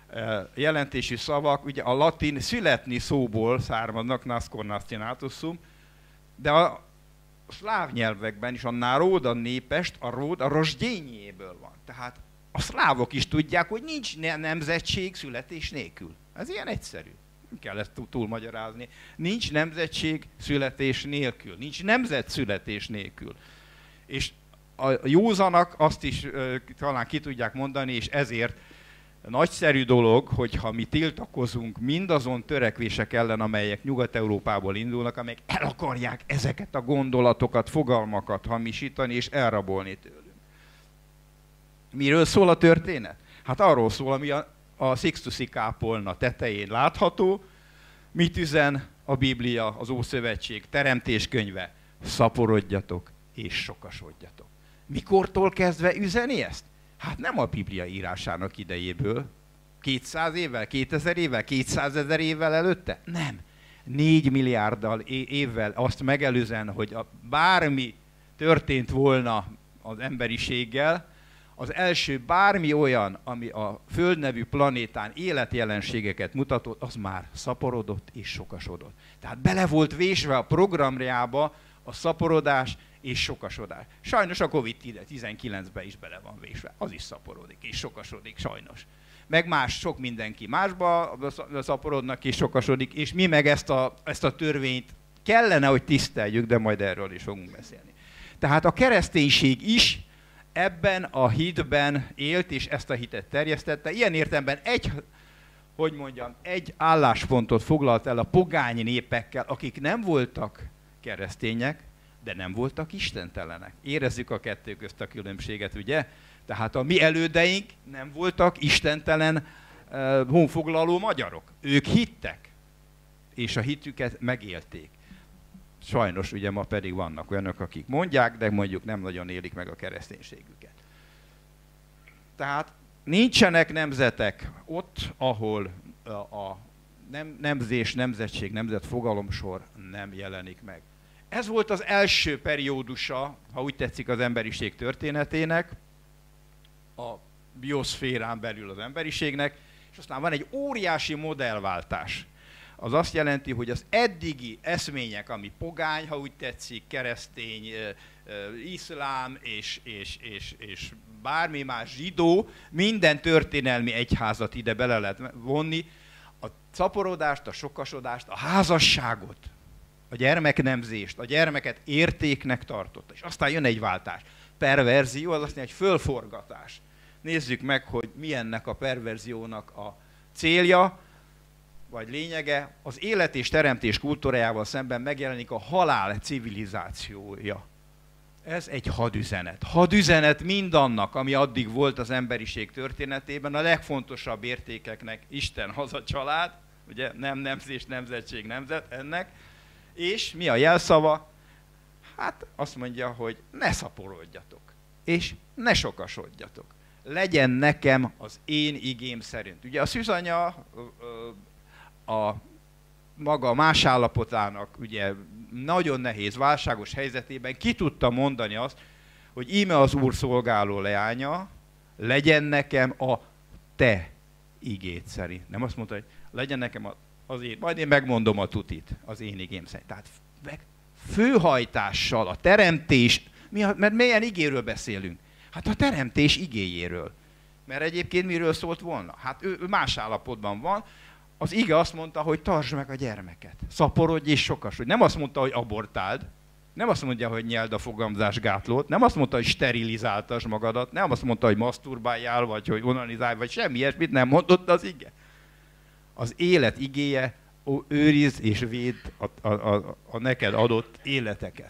Speaker 3: jelentésű szavak, ugye a latin születni szóból származnak, nascor nationatusum, de a szláv nyelvekben is a národ, a népest, a ród, a rosdényéből van. Tehát a szlávok is tudják, hogy nincs nemzetség születés nélkül. Ez ilyen egyszerű. Nem kell ezt túlmagyarázni. Nincs nemzetség születés nélkül. Nincs nemzet születés nélkül. És a józanak azt is talán ki tudják mondani, és ezért nagyszerű dolog, hogyha mi tiltakozunk mindazon törekvések ellen, amelyek Nyugat-Európából indulnak, amelyek el akarják ezeket a gondolatokat, fogalmakat hamisítani és elrabolni tőlünk. Miről szól a történet? Hát arról szól, ami a Sixtusi kápolna tetején látható. Mit üzen a Biblia, az Ószövetség teremtéskönyve? Szaporodjatok és sokasodjatok. Mikortól kezdve üzeni ezt? Hát nem a Biblia írásának idejéből. 200 évvel, 2000 évvel, 200 000 évvel előtte? Nem. 4 milliárddal évvel azt megelőzően, hogy bármi történt volna az emberiséggel, az első bármi olyan, ami a Föld nevű planétán életjelenségeket mutatott, az már szaporodott és sokasodott. Tehát bele volt vésve a programjába a szaporodás és sokasodás. Sajnos a Covid-19-ben is bele van vésve. Az is szaporodik és sokasodik, sajnos. Meg más, sok mindenki másba szaporodnak és sokasodik, és mi meg ezt a törvényt kellene, hogy tiszteljük, de majd erről is fogunk beszélni. Tehát a kereszténység is ebben a hitben élt, és ezt a hitet terjesztette. Ilyen értelemben egy álláspontot foglalt el a pogány népekkel, akik nem voltak keresztények, de nem voltak istentelenek. Érezzük a kettő közt a különbséget, ugye? Tehát a mi elődeink nem voltak istentelen honfoglaló magyarok. Ők hittek, és a hitüket megélték. Sajnos ugye ma pedig vannak olyanok, akik mondják, de mondjuk nem nagyon élik meg a kereszténységüket. Tehát nincsenek nemzetek ott, ahol a nemzés, nemzetség, nemzet fogalomsor nem jelenik meg. Ez volt az első periódusa, ha úgy tetszik, az emberiség történetének, a bioszférán belül az emberiségnek, és aztán van egy óriási modellváltás. az azt jelenti, hogy az eddigi eszmények, ami pogány, ha úgy tetszik, keresztény, iszlám és bármi más zsidó, minden történelmi egyházat ide bele lehet vonni, a szaporodást, a sokasodást, a házasságot, a gyermeknemzést, a gyermeket értéknek tartotta. És aztán jön egy váltás. Perverzió, az azt mondja, egy fölforgatás. Nézzük meg, hogy mi ennek a perverziónak a célja, vagy lényege. Az élet és teremtés kultúrájával szemben megjelenik a halál civilizációja. Ez egy hadüzenet. Hadüzenet mindannak, ami addig volt az emberiség történetében, a legfontosabb értékeknek Isten, haza, család, ugye nem nemzés, nemzetség, nemzet ennek, és mi a jelszava? Hát azt mondja, hogy ne szaporodjatok, és ne sokasodjatok. Legyen nekem az én igém szerint. Ugye a szűzanya a maga más állapotának ugye nagyon nehéz, válságos helyzetében ki tudta mondani azt, hogy íme az Úr szolgáló leánya, legyen nekem a te igéd szerint. Nem azt mondta, hogy legyen nekem az én, majd én megmondom a tutit az én igém szerint. Tehát főhajtással a teremtés, mert milyen igéről beszélünk? Hát a teremtés igéjéről. Mert egyébként miről szólt volna? Hát ő más állapotban van. Az ige azt mondta, hogy tartsd meg a gyermeket. Szaporodj és sokasodj. Nem azt mondta, hogy abortáld. Nem azt mondja, hogy nyeld a fogamzásgátlót. Nem azt mondta, hogy sterilizáltasd magadat. Nem azt mondta, hogy maszturbáljál, vagy hogy onanizálj, vagy semmi ilyesmit nem mondott az ige. Az élet igéje, őrizd és védd a neked adott életeket.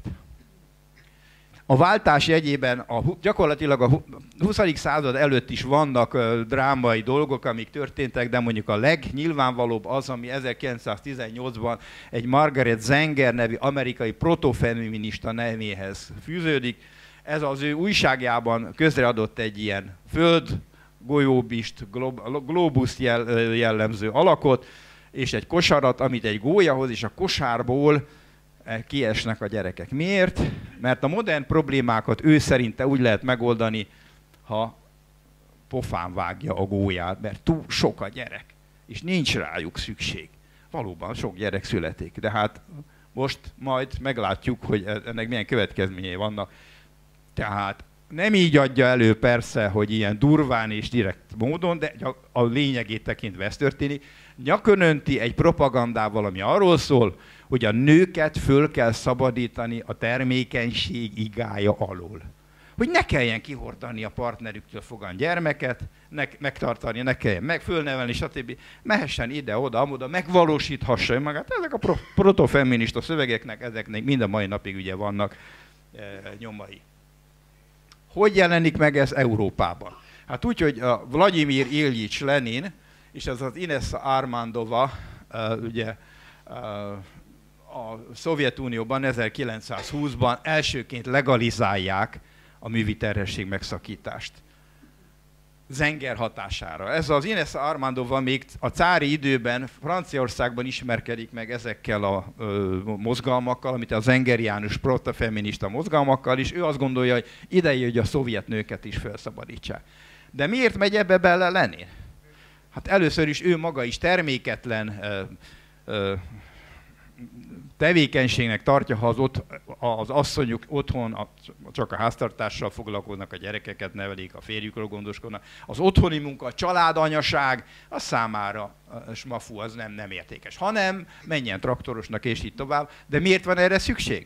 Speaker 3: A váltás jegyében gyakorlatilag a 20. század előtt is vannak drámai dolgok, amik történtek, de mondjuk a legnyilvánvalóbb az, ami 1918-ban egy Margaret Sanger nevű amerikai protofeminista nevéhez fűződik. Ez az ő újságjában közreadott egy ilyen földgolyóbist, globuszt jellemző alakot, és egy kosarat, amit egy gólyahoz, és a kosárból kiesnek a gyerekek. Miért? Mert a modern problémákat ő szerinte úgy lehet megoldani, ha pofán vágja a gólyát, mert túl sok a gyerek, és nincs rájuk szükség. Valóban sok gyerek születik, de hát most majd meglátjuk, hogy ennek milyen következményei vannak. Tehát nem így adja elő persze, hogy ilyen durván és direkt módon, de a lényegét tekintve ez történik. Nyakon önti egy propagandával, ami arról szól, hogy a nőket föl kell szabadítani a termékenység igája alól. Hogy ne kelljen kihordani a partnerüktől fogan gyermeket, megtartani, ne kelljen fölnevelni, stb. Mehessen ide-oda, amoda, megvalósíthassa magát. Ezek a protofeminista szövegeknek, ezeknek mind a mai napig ugye vannak nyomai. Hogy jelenik meg ez Európában? Hát úgy, hogy a Vladimir Iljics Lenin és az Inessa Armandova, ugye a Szovjetunióban 1920-ban elsőként legalizálják a művi terhesség megszakítást. Zenger hatására. Ez az Inessa Armandova még a cári időben Franciaországban ismerkedik meg ezekkel a mozgalmakkal, amit a zengeriánus protofeminista mozgalmakkal, és ő azt gondolja, hogy ideje, hogy a szovjet nőket is felszabadítsák. De miért megy ebbe bele Lenin? Hát először is ő maga is terméketlen tevékenységnek tartja, ha az asszonyok otthon csak a háztartással foglalkoznak, a gyerekeket nevelik, a férjükről gondoskodnak. Az otthoni munka, a családanyaság, az számára smafu, az nem értékes. Hanem menjen traktorosnak és így tovább. De miért van erre szükség?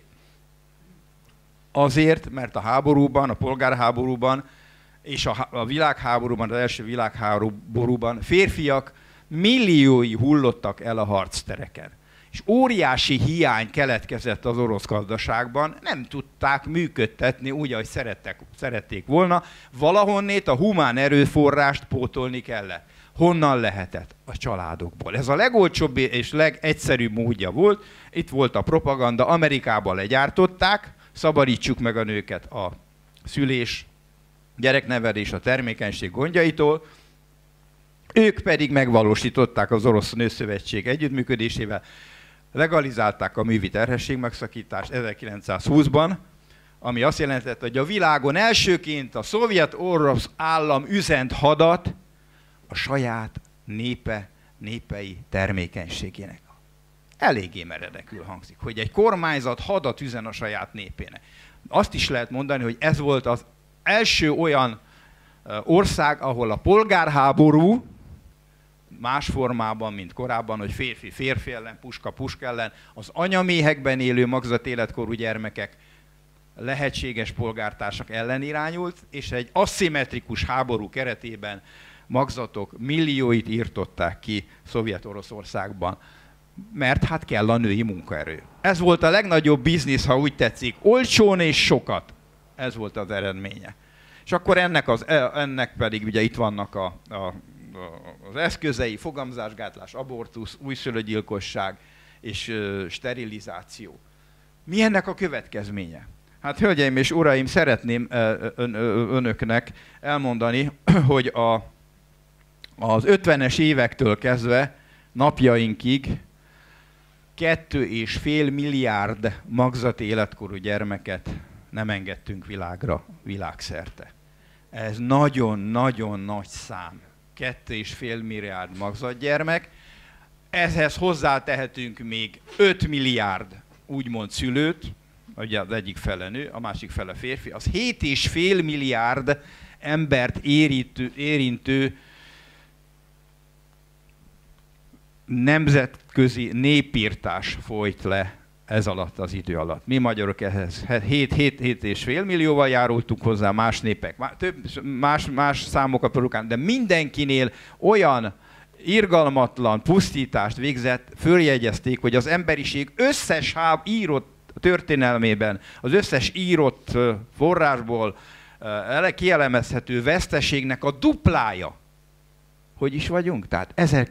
Speaker 3: Azért, mert a háborúban, a polgárháborúban és a világháborúban, az első világháborúban férfiak milliói hullottak el a harctereken. És óriási hiány keletkezett az orosz gazdaságban, nem tudták működtetni úgy, ahogy szerették volna. Valahonnét a humán erőforrást pótolni kellett. Honnan lehetett? A családokból. Ez a legolcsóbb és legegyszerűbb módja volt. Itt volt a propaganda, Amerikában legyártották, szabadítsuk meg a nőket a szülés, gyereknevelés, a termékenység gondjaitól. Ők pedig megvalósították az Orosz Nőszövetség együttműködésével, legalizálták a művi terhesség megszakítást 1920-ban, ami azt jelentette, hogy a világon elsőként a szovjet-orosz állam üzent hadat a saját népei termékenységének. eléggé meredekül hangzik, hogy egy kormányzat hadat üzen a saját népének. Azt is lehet mondani, hogy ez volt az első olyan ország, ahol a polgárháború más formában, mint korábban, hogy férfi férfi ellen, puska puska ellen, az anyaméhekben élő magzat-életkorú gyermekek lehetséges polgártársak ellen irányult, és egy aszimmetrikus háború keretében magzatok millióit írtották ki Szovjet-Oroszországban, mert hát kell a női munkaerő. Ez volt a legnagyobb biznisz, ha úgy tetszik, olcsón és sokat. Ez volt az eredménye. És akkor ennek pedig ugye itt vannak az eszközei, fogamzásgátlás, abortusz, újszülőgyilkosság és sterilizáció. Mi ennek a következménye? Hát, hölgyeim és uraim, szeretném önöknek elmondani, hogy az 50-es évektől kezdve napjainkig 2,5 milliárd magzati életkorú gyermeket nem engedtünk világra világszerte. Ez nagyon-nagyon nagy szám. 2,5 milliárd magzatgyermek. Ehhez hozzátehetünk még 5 milliárd úgymond szülőt, ugye az egyik fele nő, a másik fele férfi, az 7,5 milliárd embert érintő nemzetközi népírtás folyt le ez alatt az idő alatt. Mi magyarok ehhez 7,5 millióval járultunk hozzá, más népek, más számokat produkálni, de mindenkinél olyan irgalmatlan pusztítást végzett, följegyezték, hogy az emberiség összes írott történelmében, az összes írott forrásból kielemezhető veszteségnek a duplája. Hogy is vagyunk? Tehát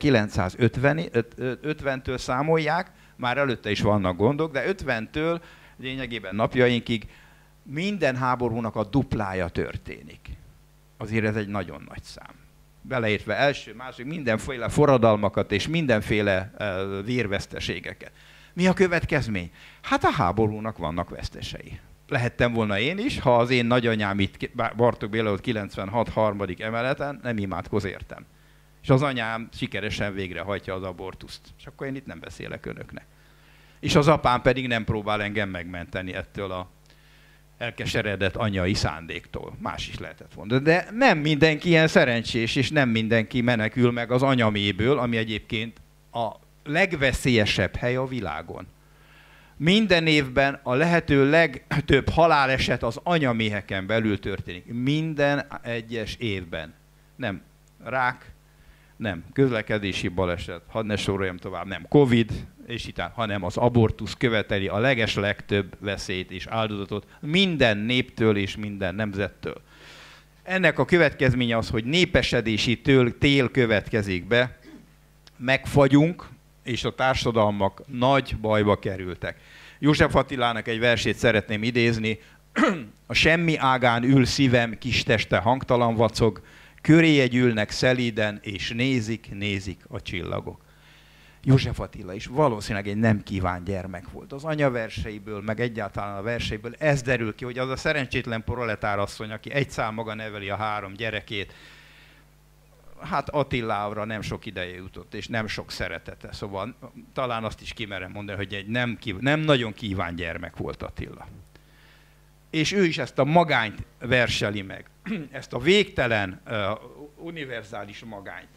Speaker 3: 1950-től számolják, már előtte is vannak gondok, de 50-től lényegében napjainkig minden háborúnak a duplája történik. Azért ez egy nagyon nagy szám. Beleértve első, másik, mindenféle forradalmakat és mindenféle vérveszteségeket. Mi a következmény? Hát a háborúnak vannak vesztesei. Lehettem volna én is, ha az én nagyanyám itt Bartók Béla volt 96. 3. emeleten, nem imádkoz értem. És az anyám sikeresen végrehajtja az abortuszt. És akkor én itt nem beszélek önöknek. És az apám pedig nem próbál engem megmenteni ettől a elkeseredett anyai szándéktól. Más is lehetett volna. De nem mindenki ilyen szerencsés, és nem mindenki menekül meg az anyaméből, ami egyébként a legveszélyesebb hely a világon. Minden évben a lehető legtöbb haláleset az anyaméheken belül történik. Minden egyes évben. Nem rák, nem közlekedési baleset, hadd ne soroljam tovább, nem Covid, és itt, hanem az abortusz követeli a legtöbb veszélyt és áldozatot minden néptől és minden nemzettől. Ennek a következménye az, hogy népesedési tél következik be, megfagyunk, és a társadalmak nagy bajba kerültek. József Attilának egy versét szeretném idézni. A semmi ágán ül szívem, kis teste hangtalan vacog, köréje gyűlnek szelíden, és nézik a csillagok. József Attila is valószínűleg egy nem kívánt gyermek volt. Az anyaverseiből, meg egyáltalán a verseiből ez derül ki, hogy az a szerencsétlen proletárasszony, aki egy szál maga neveli a 3 gyerekét, hát Attilára nem sok ideje jutott, és nem sok szeretete. Szóval talán azt is kimerem mondani, hogy egy nem nagyon kívánt gyermek volt Attila. És ő is ezt a magányt verseli meg, ezt a végtelen, univerzális magányt.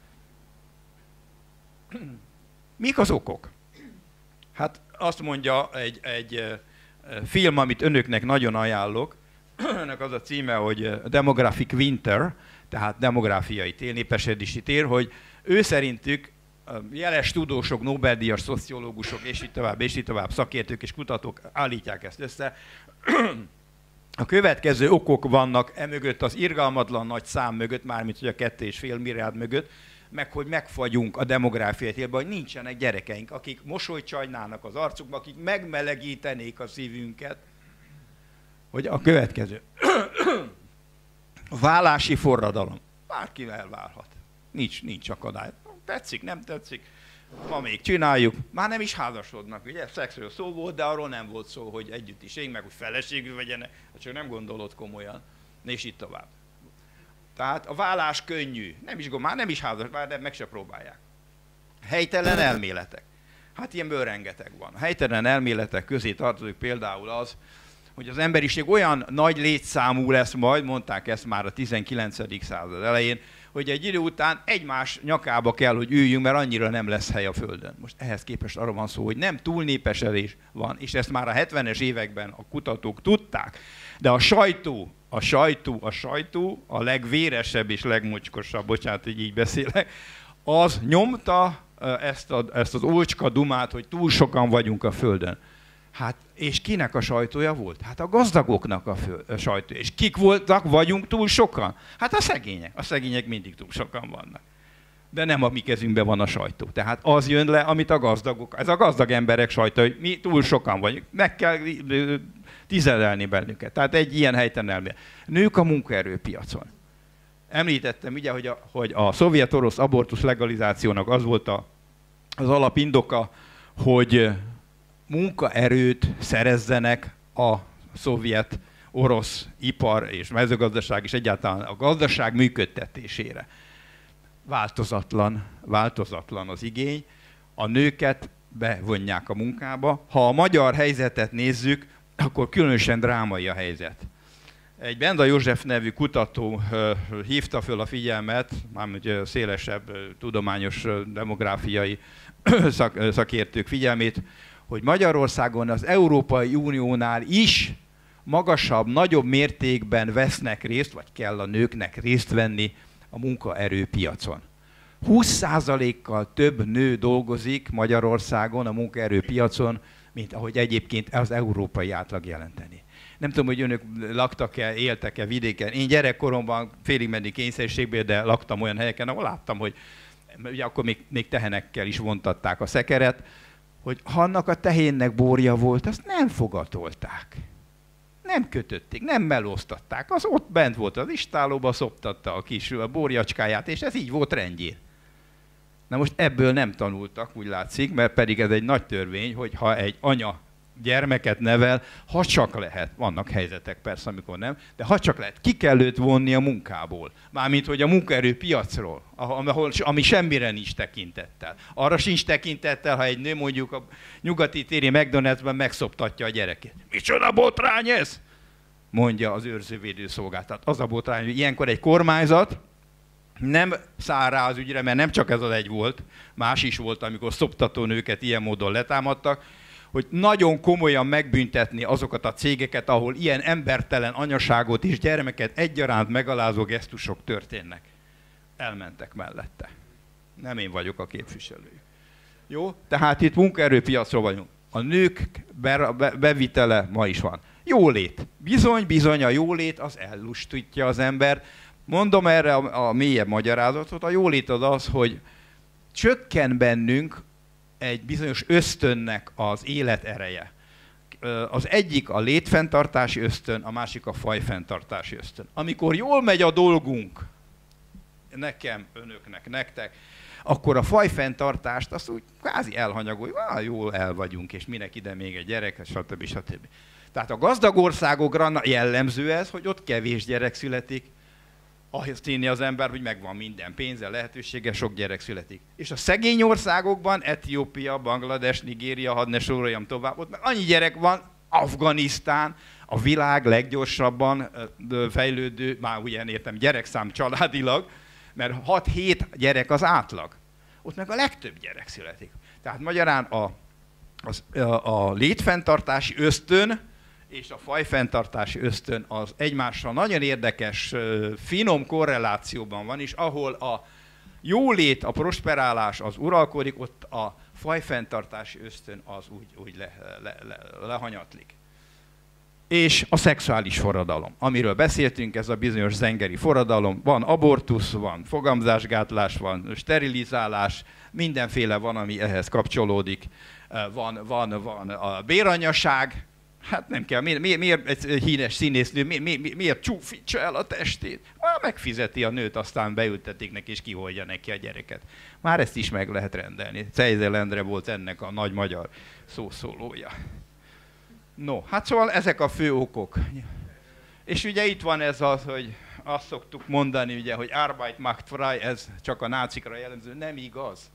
Speaker 3: Mik az okok? Hát azt mondja egy film, amit önöknek nagyon ajánlok, ennek az a címe, hogy Demographic Winter, tehát demográfiai tél, népesedési tél, hogy ő szerintük jeles tudósok, Nobel-díjas szociológusok, és így tovább, szakértők és kutatók állítják ezt össze. A következő okok vannak emögött, az irgalmatlan nagy szám mögött, mármint hogy a 2,5 milliárd mögött, meg hogy megfagyunk a demográfiai térben, hogy nincsenek gyerekeink, akik mosolyt csajnálnak az arcukba, akik megmelegítenék a szívünket. Hogy a következő. A válási forradalom. Bárki elválhat. Nincs akadály. Tetszik, nem tetszik. Ma még csináljuk. Már nem is házasodnak, ugye? Szexről szó volt, de arról nem volt szó, hogy együtt is meg, hogy feleségül vegyenek. Csak nem gondolod komolyan. És itt tovább. Tehát a vállás könnyű. Már nem is házas, már meg se próbálják. Helytelen elméletek. Hát ilyenből rengeteg van. A helytelen elméletek közé tartozik például az, hogy az emberiség olyan nagy létszámú lesz majd, mondták ezt már a 19. század elején, hogy egy idő után egymás nyakába kell, hogy üljünk, mert annyira nem lesz hely a Földön. Most ehhez képest arra van szó, hogy nem túlnépesedés van, és ezt már a 70-es években a kutatók tudták, de a sajtó, a legvéresebb és legmocskosabb, bocsánat, hogy így beszélek, az nyomta ezt az ócska dumát, hogy túl sokan vagyunk a Földön. Hát, és kinek a sajtója volt? Hát a gazdagoknak a sajtója. És kik vagyunk túl sokan? Hát a szegények. A szegények mindig túl sokan vannak. De nem a mi kezünkben van a sajtó. Tehát az jön le, amit a gazdagok, ez a gazdag emberek sajtója, hogy mi túl sokan vagyunk. Meg kell tizedelni bennünket. Tehát egy ilyen helytelen elmélet. Nők a munkaerőpiacon. Említettem ugye, hogy a szovjet-orosz abortusz legalizációnak az volt az alapindoka, hogy munkaerőt szerezzenek a szovjet, orosz ipar és mezőgazdaság és egyáltalán a gazdaság működtetésére. Változatlan az igény, a nőket bevonják a munkába. Ha a magyar helyzetet nézzük, akkor különösen drámai a helyzet. Egy Benda József nevű kutató hívta föl a figyelmet, mármint szélesebb tudományos demográfiai szakértők figyelmét, hogy Magyarországon az Európai Uniónál is magasabb, nagyobb mértékben vesznek részt, vagy kell a nőknek részt venni a munkaerőpiacon. 20%-kal több nő dolgozik Magyarországon a munkaerőpiacon, mint ahogy egyébként az európai átlag jelenteni. Nem tudom, hogy önök laktak-e, éltek-e vidéken. Én gyerekkoromban félig meddig kényszerűségből, de laktam olyan helyeken, ahol láttam, hogy ugye akkor még tehenekkel is vontatták a szekeret, hogy ha annak a tehénnek borja volt, azt nem fogatolták. Nem kötötték, nem melóztatták. Az ott bent volt az istálóba, szoptatta a kis borjacskáját, és ez így volt rendjén. Na most ebből nem tanultak, úgy látszik, mert pedig ez egy nagy törvény, hogy ha egy anya gyermeket nevel, ha csak lehet, vannak helyzetek persze, amikor nem, de ha csak lehet, ki kell őt vonni a munkából. Mármint, hogy a munkaerőpiacról, ami semmire nincs tekintettel. Arra sincs tekintettel, ha egy nő mondjuk a nyugati téri McDonald'sben megszoptatja a gyerekét. Micsoda botrány ez? Mondja az őrzővédőszolgálat. Tehát az a botrány, hogy ilyenkor egy kormányzat nem száll rá az ügyre, mert nem csak ez az egy volt, más is volt, amikor szoptató nőket ilyen módon letámadtak, hogy nagyon komolyan megbüntetni azokat a cégeket, ahol ilyen embertelen anyaságot és gyermeket egyaránt megalázó gesztusok történnek. Elmentek mellette. Nem én vagyok a képviselő. Jó? Tehát itt munkaerőpiacról vagyunk. A nők bevitele ma is van. Jólét. Bizony a jólét az ellustítja az ember. Mondom erre a mélyebb magyarázatot. A jólét az, hogy csökken bennünk egy bizonyos ösztönnek az életereje. Az egyik a létfenntartási ösztön, a másik a fajfenntartási ösztön. Amikor jól megy a dolgunk, nekem, önöknek, nektek, akkor a fajfenntartást azt úgy kvázi elhanyagoljuk, jól el vagyunk, és minek ide még egy gyerek, stb. Tehát a gazdag országokra jellemző ez, hogy ott kevés gyerek születik, ahhoz tűnni az ember, hogy megvan minden pénze, lehetősége, sok gyerek születik. És a szegény országokban, Etiópia, Banglades, Nigéria, hadd ne soroljam tovább, ott meg annyi gyerek van, Afganisztán, a világ leggyorsabban fejlődő, már ugyan értem, gyerekszám családilag, mert 6-7 gyerek az átlag. Ott meg a legtöbb gyerek születik. Tehát magyarán a létfenntartási ösztön és a fajfenntartási ösztön az egymással nagyon érdekes, finom korrelációban van, és ahol a jólét, a prosperálás az uralkodik, ott a fajfenntartási ösztön az úgy lehanyatlik. És a szexuális forradalom, amiről beszéltünk, ez a bizonyos zengeri forradalom, van abortusz, van fogamzásgátlás, van sterilizálás, mindenféle van, ami ehhez kapcsolódik, van a béranyaság. Hát nem kell. Miért egy híres színésznő, miért csúfítsa el a testét? Megfizeti a nőt, aztán beültetik neki, és kiholdja neki a gyereket. Már ezt is meg lehet rendelni. Czejzel Endre volt ennek a nagy magyar szószólója. No, hát szóval ezek a fő okok. És ugye itt van ez az, hogy azt szoktuk mondani, ugye, hogy Arbeit macht frei, ez csak a nácikra jellemző. Nem igaz.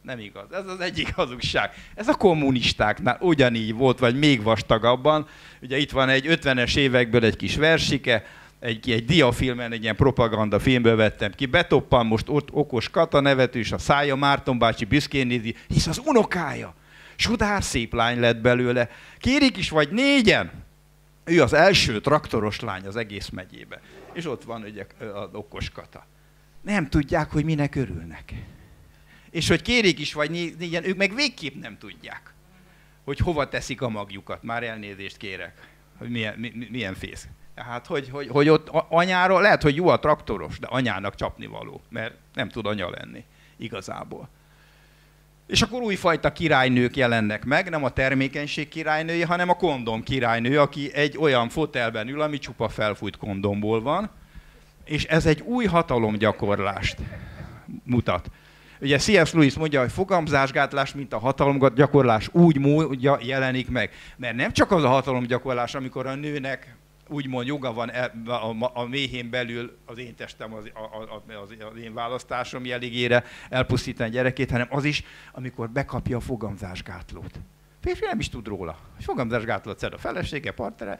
Speaker 3: nem igaz. Ez az egyik hazugság. Ez a kommunistáknál ugyanígy volt, vagy még vastagabban. Ugye itt van egy 50-es évekből egy kis versike, egy diafilmen, egy ilyen propaganda filmből vettem ki, betoppan most ott okos Kata nevető, és a szája Márton bácsi büszkén nézi, hisz az unokája. Sudár szép lány lett belőle. Kérik is vagy 4-en. Ő az első traktoros lány az egész megyébe. És ott van ugye az okos Kata. Nem tudják, hogy minek örülnek. És hogy kérik is vagy 4-en, ők meg végképp nem tudják, hogy hova teszik a magjukat. Már elnézést kérek, hogy milyen fész. Tehát, hogy ott anyáról lehet, hogy jó a traktoros, de anyának csapnivaló, mert nem tud anya lenni igazából. És akkor újfajta királynők jelennek meg, nem a termékenység királynője, hanem a kondom királynő, aki egy olyan fotelben ül, ami csupa felfújt kondomból van, és ez egy új hatalomgyakorlást mutat. Ugye C.S. Lewis mondja, hogy fogamzásgátlás, mint a hatalomgyakorlás úgy jelenik meg. Mert nem csak az a hatalomgyakorlás, amikor a nőnek úgymond joga van a méhén belül az én testem, az én választásom jelégére elpusztítani a gyerekét, hanem az is, amikor bekapja a fogamzásgátlót. Férfi nem is tud róla. Fogamzásgátlót szed a felesége, partnere,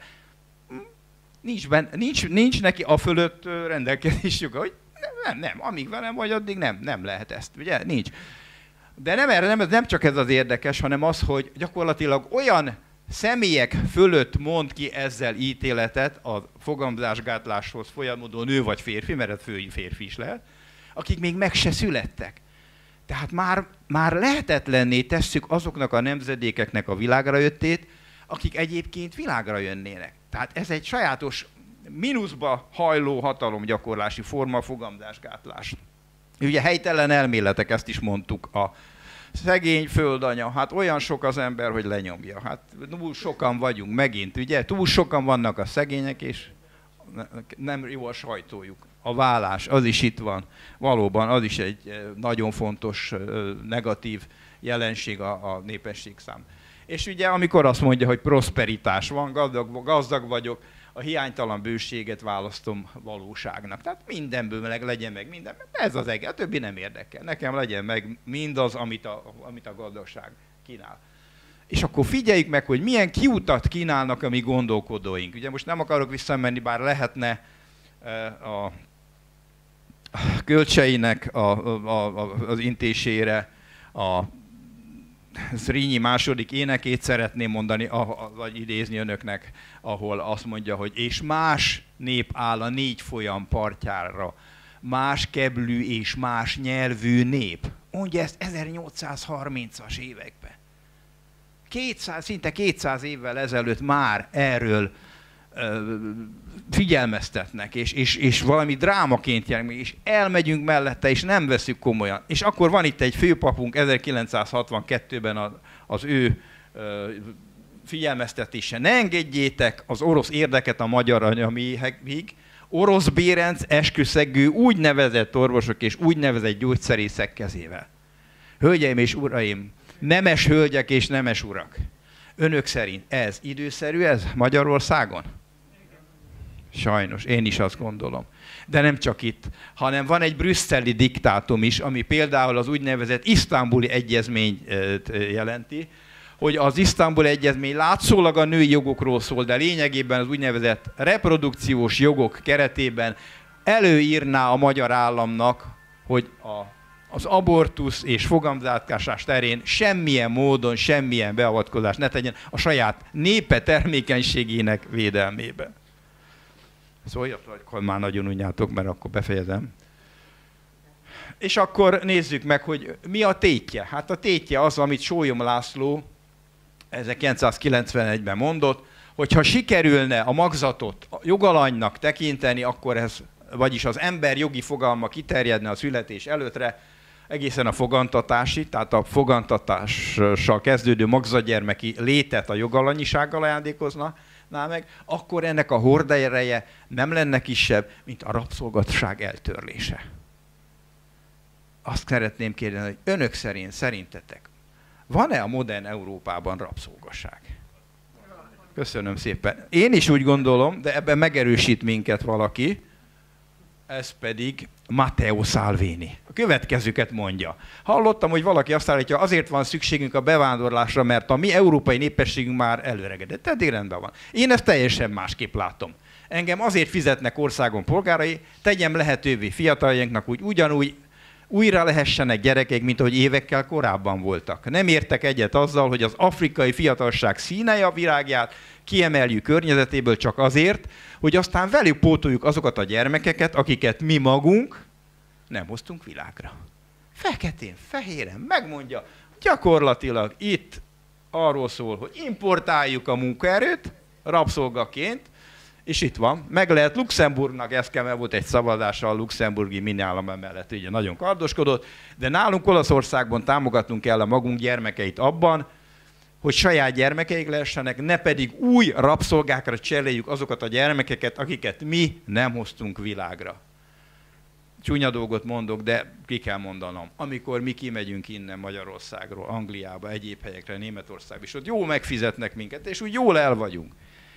Speaker 3: nincs neki a fölött rendelkezés joga, hogy nem, amíg velem vagy, addig nem lehet ezt, ugye? Nincs. De nem csak ez az érdekes, hanem az, hogy gyakorlatilag olyan személyek fölött mond ki ezzel ítéletet a fogamzásgátláshoz folyamodó nő vagy férfi, mert ez férfi is lehet, akik még meg se születtek. Tehát már lehetetlenné tesszük azoknak a nemzedékeknek a világra jöttét, akik egyébként világra jönnének. Tehát ez egy sajátos mínuszba hajló hatalomgyakorlási forma, fogamzásgátlás. Ugye helytelen elméletek, ezt is mondtuk, a szegény földanya, hát olyan sok az ember, hogy lenyomja. Hát túl sokan vagyunk megint, ugye? Túl sokan vannak a szegények, és nem jó a sajtójuk. A vállás, az is itt van. Valóban, az is egy nagyon fontos negatív jelenség a népességszám. És ugye amikor azt mondja, hogy prosperitás van, gazdag vagyok, a hiánytalan bőséget választom valóságnak. Tehát mindenből legyen meg minden. Ez az egész, a többi nem érdekel. Nekem legyen meg mindaz, amit a gazdagság kínál. És akkor figyeljük meg, hogy milyen kiutat kínálnak a mi gondolkodóink. Ugye most nem akarok visszamenni, bár lehetne a Kölcseinek az intésére, a Zrínyi második énekét szeretném mondani, vagy idézni önöknek, ahol azt mondja, hogy és más nép áll a 4 folyam partjára, más keblű és más nyelvű nép. Mondja ezt 1830-as években. Szinte 200 évvel ezelőtt már erről figyelmeztetnek, és valami drámaként jelenik, és elmegyünk mellette, és nem veszük komolyan. És akkor van itt egy főpapunk 1962-ben az ő figyelmeztetése. Ne engedjétek az orosz érdeket a magyar anyamíg, orosz bérenc esküszegő úgynevezett orvosok és úgynevezett gyógyszerészek kezével. Hölgyeim és uraim, nemes hölgyek és nemes urak, önök szerint ez időszerű ez Magyarországon? Sajnos, én is azt gondolom. De nem csak itt, hanem van egy brüsszeli diktátum is, ami például az úgynevezett isztambuli egyezményt jelenti, hogy az isztambuli egyezmény látszólag a női jogokról szól, de lényegében az úgynevezett reprodukciós jogok keretében előírná a magyar államnak, hogy az abortusz és fogamzásgátlás terén semmilyen módon, semmilyen beavatkozás ne tegyen a saját népe termékenységének védelmében. Szóljatok, hogy már nagyon unjátok, mert akkor befejezem. És akkor nézzük meg, hogy mi a tétje. Hát a tétje az, amit Sólyom László 1991-ben mondott, hogyha sikerülne a magzatot jogalanynak tekinteni, akkor ez, vagyis az ember jogi fogalma kiterjedne a születés előttre, egészen a fogantatási, tehát a fogantatással kezdődő magzatgyermeki létet a jogalanyisággal ajándékozna meg, akkor ennek a hordaereje nem lenne kisebb, mint a rabszolgaság eltörlése. Azt szeretném kérdezni, hogy önök szerintetek van-e a modern Európában rabszolgaság? Köszönöm szépen. Én is úgy gondolom, de ebben megerősít minket valaki, ez pedig Matteo Salvini. A következőket mondja. Hallottam, hogy valaki azt állítja, azért van szükségünk a bevándorlásra, mert a mi európai népességünk már előregedett. Eddig rendben van. Én ezt teljesen másképp látom. Engem azért fizetnek országon polgárai, tegyem lehetővé fiataljainknak, hogy ugyanúgy újra lehessenek gyerekek, mint ahogy évekkel korábban voltak. Nem értek egyet azzal, hogy az afrikai fiatalság színeje a virágját kiemeljük környezetéből csak azért, hogy aztán velük pótoljuk azokat a gyermekeket, akiket mi magunk nem hoztunk világra. Feketén, fehéren megmondja, gyakorlatilag itt arról szól, hogy importáljuk a munkaerőt rabszolgaként, és itt van, meg lehet Luxemburgnak, ez kell, mert volt egy szavazása a luxemburgi miniállam mellett, ugye nagyon kardoskodott, de nálunk Olaszországban támogatnunk kell a magunk gyermekeit abban, hogy saját gyermekeik lehessenek, ne pedig új rabszolgákra cseréljük azokat a gyermekeket, akiket mi nem hoztunk világra. Csúnya dolgot mondok, de ki kell mondanom. Amikor mi kimegyünk innen Magyarországról, Angliába, egyéb helyekre, Németországba, és ott jól megfizetnek minket, és úgy jól el vagyunk.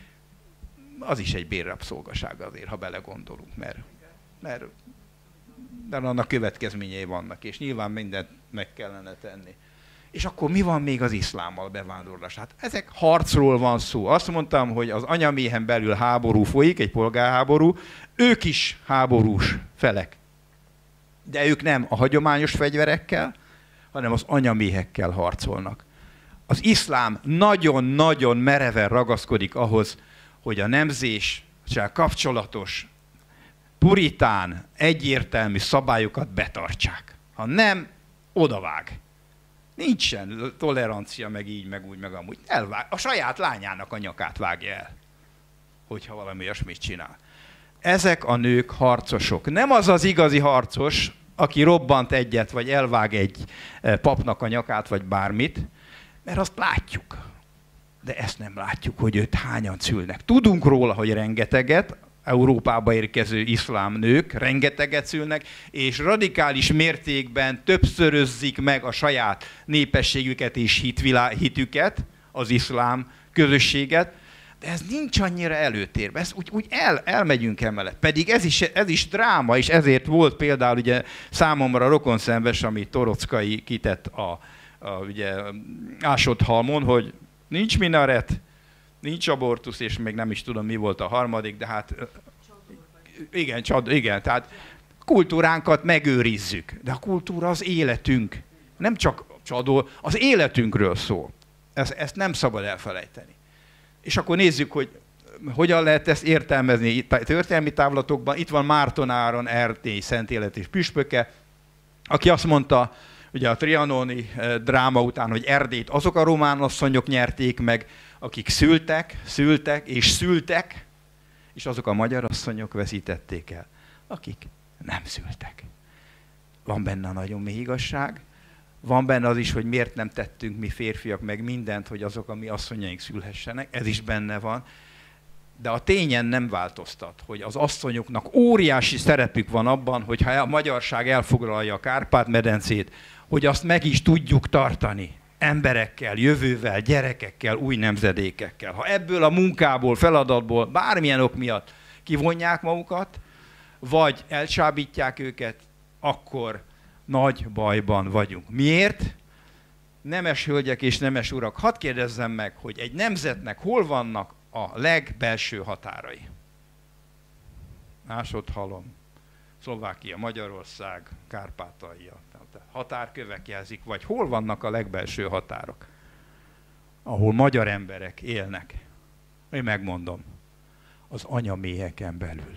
Speaker 3: Az is egy bérrabszolgaság azért, ha belegondolunk, mert annak következményei vannak, és nyilván mindent meg kellene tenni. És akkor mi van még az iszlámmal, a bevándorlás? Hát ezek harcról van szó. Azt mondtam, hogy az anyaméhen belül háború folyik, egy polgárháború, ők is háborús felek. De ők nem a hagyományos fegyverekkel, hanem az anyaméhekkel harcolnak. Az iszlám nagyon-nagyon mereven ragaszkodik ahhoz, hogy a nemzéssel kapcsolatos, puritán, egyértelmű szabályokat betartsák. Ha nem, odavág. Nincsen tolerancia, meg így, meg úgy, meg amúgy. Elvág. A saját lányának a nyakát vágja el, hogyha valami olyasmit csinál. Ezek a nők harcosok. Nem az az igazi harcos, aki robbant egyet, vagy elvág egy papnak a nyakát, vagy bármit, mert azt látjuk. De ezt nem látjuk, hogy őt hányan szülnek. Tudunk róla, hogy rengeteget, Európába érkező iszlám nők rengeteget szülnek, és radikális mértékben többszörözzik meg a saját népességüket és hitüket, az iszlám közösséget, de ez nincs annyira előtérben, ez úgy elmegyünk emellett. Pedig ez is dráma, és ezért volt például ugye számomra rokonszenves, amit Torockai kitett ugye Ásott-Halmon, hogy nincs minaret, nincs abortusz, és még nem is tudom, mi volt a harmadik, de hát igen, tehát kultúránkat megőrizzük. De a kultúra az életünk. Nem csak csadó, az életünkről szól. Ezt nem szabad elfelejteni. És akkor nézzük, hogy hogyan lehet ezt értelmezni történelmi távlatokban. Itt van Márton Áron, Erdély Szent Élet és püspöke, aki azt mondta, ugye a trianoni dráma után, hogy Erdélyt azok a román asszonyok nyerték meg, akik szültek, és azok a magyar asszonyok veszítették el, akik nem szültek. Van benne nagyon mély igazság, van benne az is, hogy miért nem tettünk mi férfiak meg mindent, hogy azok a mi asszonyaink szülhessenek, ez is benne van, de a tényen nem változtat, hogy az asszonyoknak óriási szerepük van abban, hogyha a magyarság elfoglalja a Kárpát-medencét, hogy azt meg is tudjuk tartani emberekkel, jövővel, gyerekekkel, új nemzedékekkel. Ha ebből a munkából, feladatból, bármilyen ok miatt kivonják magukat, vagy elcsábítják őket, akkor nagy bajban vagyunk. Miért? Nemes hölgyek és nemes urak, hadd kérdezzem meg, hogy egy nemzetnek hol vannak a legbelső határai? Másodhalom, Szlovákia, Magyarország, Kárpátalja. Határkövek jelzik, vagy hol vannak a legbelső határok, ahol magyar emberek élnek? Én megmondom, az anyaméheken belül.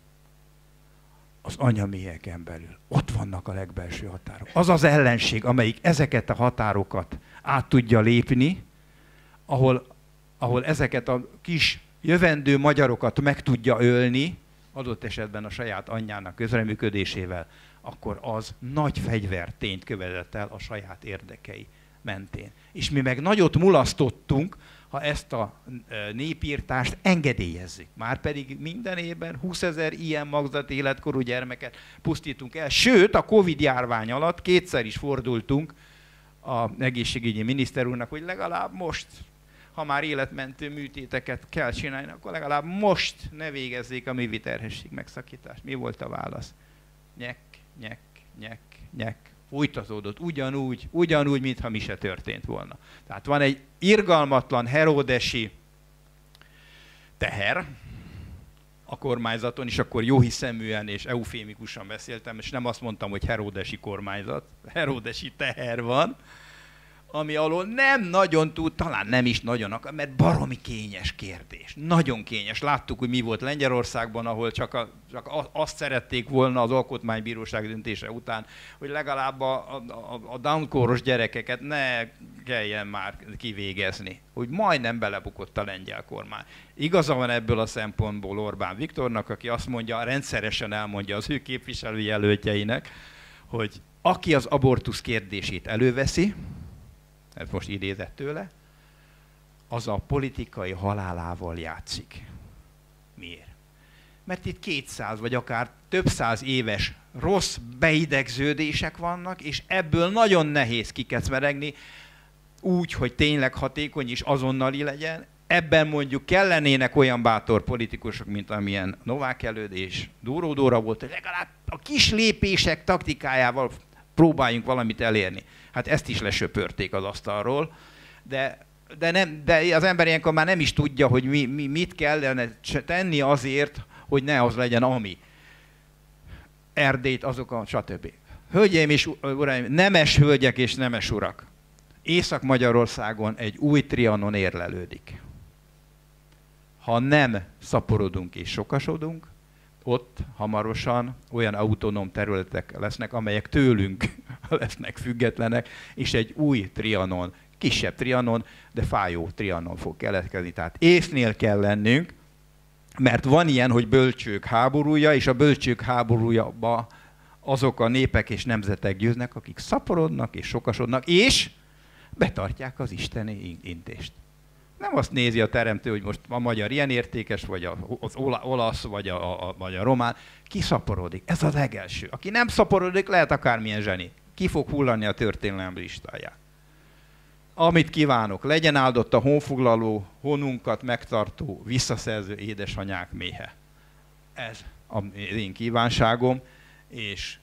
Speaker 3: Az anyaméheken belül. Ott vannak a legbelső határok. Az az ellenség, amelyik ezeket a határokat át tudja lépni, ahol ezeket a kis jövendő magyarokat meg tudja ölni, adott esetben a saját anyjának közreműködésével, akkor az nagy fegyvertényt követett el a saját érdekei mentén. És mi meg nagyot mulasztottunk, ha ezt a népírtást engedélyezzük. Márpedig minden évben 20 000 ilyen magzat életkorú gyermeket pusztítunk el. Sőt, a Covid-járvány alatt kétszer is fordultunk az egészségügyi miniszter úrnak, hogy legalább most, ha már életmentő műtéteket kell csinálni, akkor legalább most ne végezzék a művi terhesség megszakítást. Mi volt a válasz? nyek, nyek, nyek, nyek. Folytatódott ugyanúgy, mintha mi se történt volna. Tehát van egy irgalmatlan heródesi teher a kormányzaton, és akkor jóhiszeműen és eufémikusan beszéltem, és nem azt mondtam, hogy heródesi kormányzat, heródesi teher van, ami alól nem nagyon tud, talán nem is nagyon akar, mert baromi kényes kérdés. Nagyon kényes. Láttuk, hogy mi volt Lengyelországban, ahol csak azt szerették volna az alkotmánybíróság döntése után, hogy legalább a Down-kóros gyerekeket ne kelljen már kivégezni. Hogy majdnem belebukott a lengyel kormány. Igaza van ebből a szempontból Orbán Viktornak, aki azt mondja, rendszeresen elmondja az ő képviselőjelöltjeinek, hogy aki az abortusz kérdését előveszi, ez most idézett tőle, az a politikai halálával játszik. Miért? Mert itt 200 vagy akár több száz éves rossz beidegződések vannak, és ebből nagyon nehéz kikecmeregni úgy, hogy tényleg hatékony és azonnali legyen. Ebben mondjuk kellenének olyan bátor politikusok, mint amilyen Novák Előd és Dóró Dóra volt, hogy legalább a kis lépések taktikájával próbáljunk valamit elérni. Hát ezt is lesöpörték az asztalról, de az ember ilyenkor már nem is tudja, hogy mit kellene tenni azért, hogy ne az legyen, ami. Erdélyt, stb. Hölgyeim és uraim, nemes hölgyek és nemes urak, Észak-Magyarországon egy új Trianon érlelődik. Ha nem szaporodunk és sokasodunk, ott hamarosan olyan autonóm területek lesznek, amelyek tőlünk lesznek függetlenek, és egy új Trianon, kisebb Trianon, de fájó Trianon fog keletkezni. Tehát észnél kell lennünk, mert van ilyen, hogy bölcsők háborúja, és a bölcsők háborújában azok a népek és nemzetek győznek, akik szaporodnak és sokasodnak, és betartják az isteni intést. Nem azt nézi a teremtő, hogy most a magyar ilyen értékes, vagy az olasz, vagy a román. Ki szaporodik? Ez a legelső. Aki nem szaporodik, lehet akármilyen zseni. Ki fog hullani a történelem listáján. Amit kívánok, legyen áldott a honfoglaló, honunkat megtartó, visszaszerző édesanyák méhe. Ez az én kívánságom, és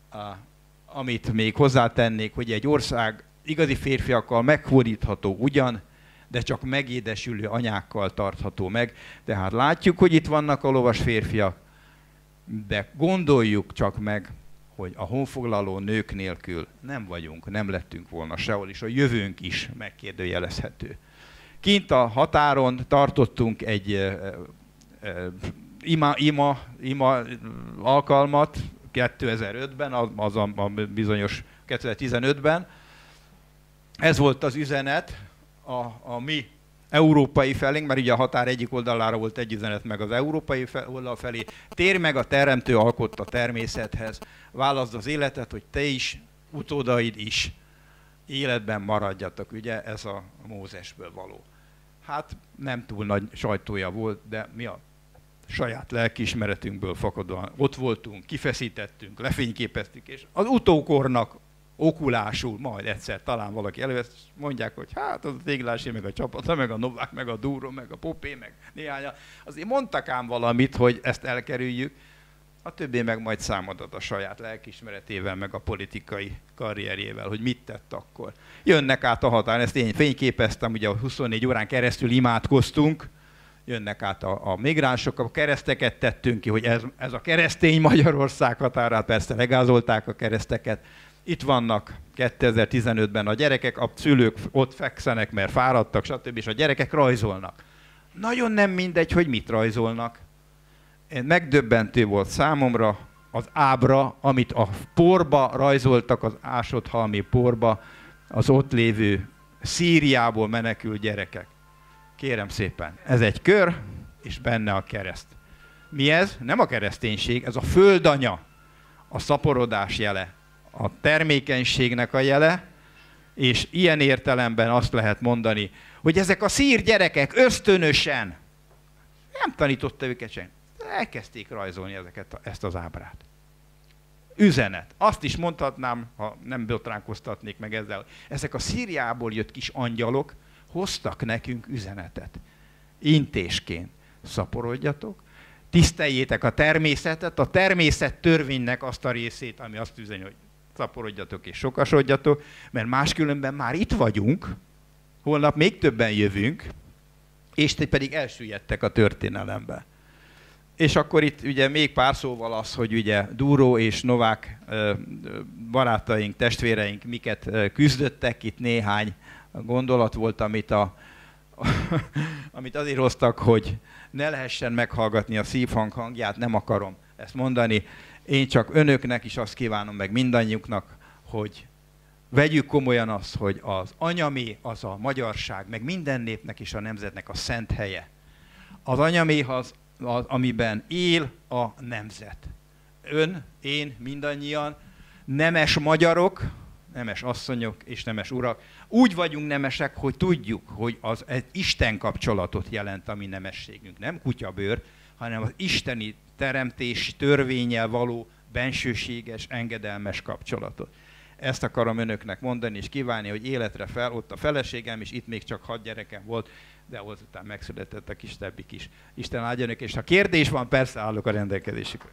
Speaker 3: amit még hozzátennék, hogy egy ország igazi férfiakkal meghódítható ugyan, de csak megédesülő anyákkal tartható meg. Tehát látjuk, hogy itt vannak a lovas férfiak, de gondoljuk csak meg, hogy a honfoglaló nők nélkül nem vagyunk, nem lettünk volna sehol, és a jövőnk is megkérdőjelezhető. Kint a határon tartottunk egy ima alkalmat 2005-ben, az a bizonyos 2015-ben. Ez volt az üzenet a mi európai felénk, mert ugye a határ egyik oldalára volt egy üzenet, meg az európai oldal felé. Térj meg a teremtő alkotta természethez, válaszd az életet, hogy te is, utódaid is életben maradjatok. Ugye ez a Mózesből való. Hát nem túl nagy sajtója volt, de mi a saját lelkiismeretünkből fakadóan ott voltunk, kifeszítettünk, lefényképeztük, és az utókornak okulásul, majd egyszer talán valaki elővesz, mondják, hogy hát az a Téglási, meg a Csapata, meg a Novák, meg a Dúró, meg a Popé, meg néhányan. Azért mondtak ám valamit, hogy ezt elkerüljük, a többé meg majd számodat a saját lelkiismeretével, meg a politikai karrierjével, hogy mit tett akkor. Jönnek át a határon, ezt én fényképeztem, ugye a 24 órán keresztül imádkoztunk, jönnek át a migránsok, a kereszteket tettünk ki, hogy ez a keresztény Magyarország határát, persze legázolták a kereszteket. Itt vannak 2015-ben a gyerekek, a szülők ott fekszenek, mert fáradtak, stb. És a gyerekek rajzolnak. Nagyon nem mindegy, hogy mit rajzolnak. Megdöbbentő volt számomra az ábra, amit a porba rajzoltak, az ásott-halmi porba, az ott lévő Szíriából menekült gyerekek. Kérem szépen, ez egy kör, és benne a kereszt. Mi ez? Nem a kereszténység, ez a földanya, a szaporodás jele, a termékenységnek a jele, és ilyen értelemben azt lehet mondani, hogy ezek a szír gyerekek ösztönösen, nem tanította őket sem, elkezdték rajzolni ezt az ábrát. Üzenet. Azt is mondhatnám, ha nem botránkoztatnék meg ezzel, ezek a Szíriából jött kis angyalok hoztak nekünk üzenetet. Intésként szaporodjatok, tiszteljétek a természetet, a természet törvénynek azt a részét, ami azt üzeni, hogy szaporodjatok és sokasodjatok, mert máskülönben már itt vagyunk, holnap még többen jövünk, és ti pedig elsüllyedtek a történelembe. És akkor itt ugye még pár szóval az, hogy ugye Dúró és Novák barátaink, testvéreink miket küzdöttek, itt néhány gondolat volt, amit azért hoztak, hogy ne lehessen meghallgatni a szívhang hangját, nem akarom ezt mondani. Én csak önöknek is azt kívánom, meg mindannyiuknak, hogy vegyük komolyan azt, hogy az anyamé az a magyarság, meg minden népnek és a nemzetnek a szent helye. Az anyamé az, amiben él a nemzet. Ön, én, mindannyian, nemes magyarok, nemes asszonyok és nemes urak, úgy vagyunk nemesek, hogy tudjuk, hogy az egy Isten kapcsolatot jelent a mi nemességünk. Nem kutyabőr, hanem az isteni teremtés törvénnyel való bensőséges, engedelmes kapcsolatot. Ezt akarom önöknek mondani és kívánni, hogy életre fel, ott a feleségem is, itt még csak 6 gyerekem volt, de azután megszületett a kis Tebbik is. Isten áldja önök, és ha kérdés van, persze állok a rendelkezésükre.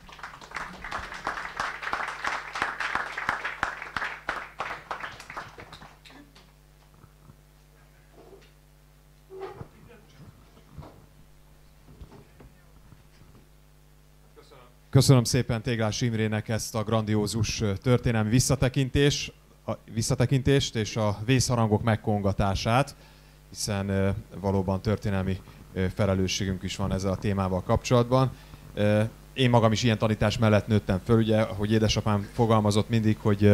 Speaker 1: Köszönöm szépen Téglás Imrének ezt a grandiózus történelmi visszatekintést és a vészharangok megkongatását, hiszen valóban történelmi felelősségünk is van ezzel a témával kapcsolatban. Én magam is ilyen tanítás mellett nőttem föl, ugye, ahogy édesapám fogalmazott mindig, hogy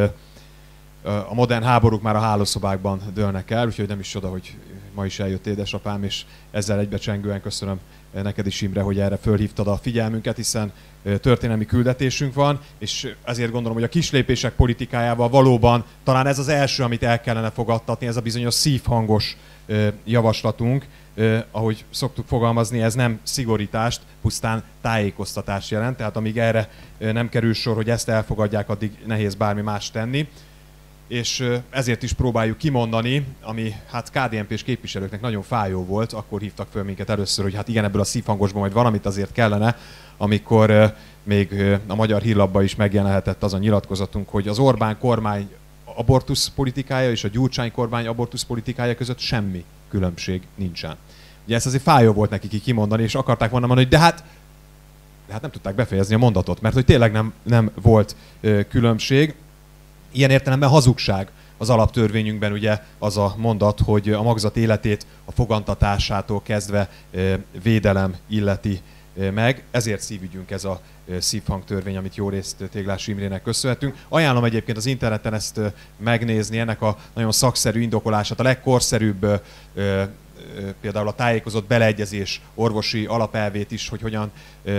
Speaker 1: a modern háborúk már a hálószobákban dőlnek el, úgyhogy nem is csoda, hogy ma is eljött édesapám, és ezzel egybecsengően köszönöm neked is, Imre, hogy erre fölhívtad a figyelmünket, hiszen történelmi küldetésünk van, és ezért gondolom, hogy a kislépések politikájával valóban talán ez az első, amit el kellene fogadtatni, ez a bizonyos szívhangos javaslatunk. Ahogy szoktuk fogalmazni, ez nem szigorítást, pusztán tájékoztatást jelent, tehát amíg erre nem kerül sor, hogy ezt elfogadják, addig nehéz bármi más tenni. És ezért is próbáljuk kimondani, ami hát KDNP-s képviselőknek nagyon fájó volt, akkor hívtak föl minket először, hogy hát igen, ebből a szívhangosban majd valamit azért kellene, amikor még a Magyar Hírlapban is megjelenhetett az a nyilatkozatunk, hogy az Orbán kormány abortusz politikája és a Gyurcsány kormány abortusz politikája között semmi különbség nincsen. Ugye ez azért fájó volt nekik kimondani, és akarták volna mondani, hogy de hát nem tudták befejezni a mondatot, mert hogy tényleg nem volt különbség. Ilyen értelemben hazugság az alaptörvényünkben ugye az a mondat, hogy a magzat életét a fogantatásától kezdve védelem illeti meg. Ezért szívügyünk ez a szívhangtörvény, amit jó részt Téglás Imrének köszönhetünk. Ajánlom egyébként az interneten ezt megnézni, ennek a nagyon szakszerű indokolását, a legkorszerűbb például a tájékozott beleegyezés orvosi alapelvét is, hogy hogyan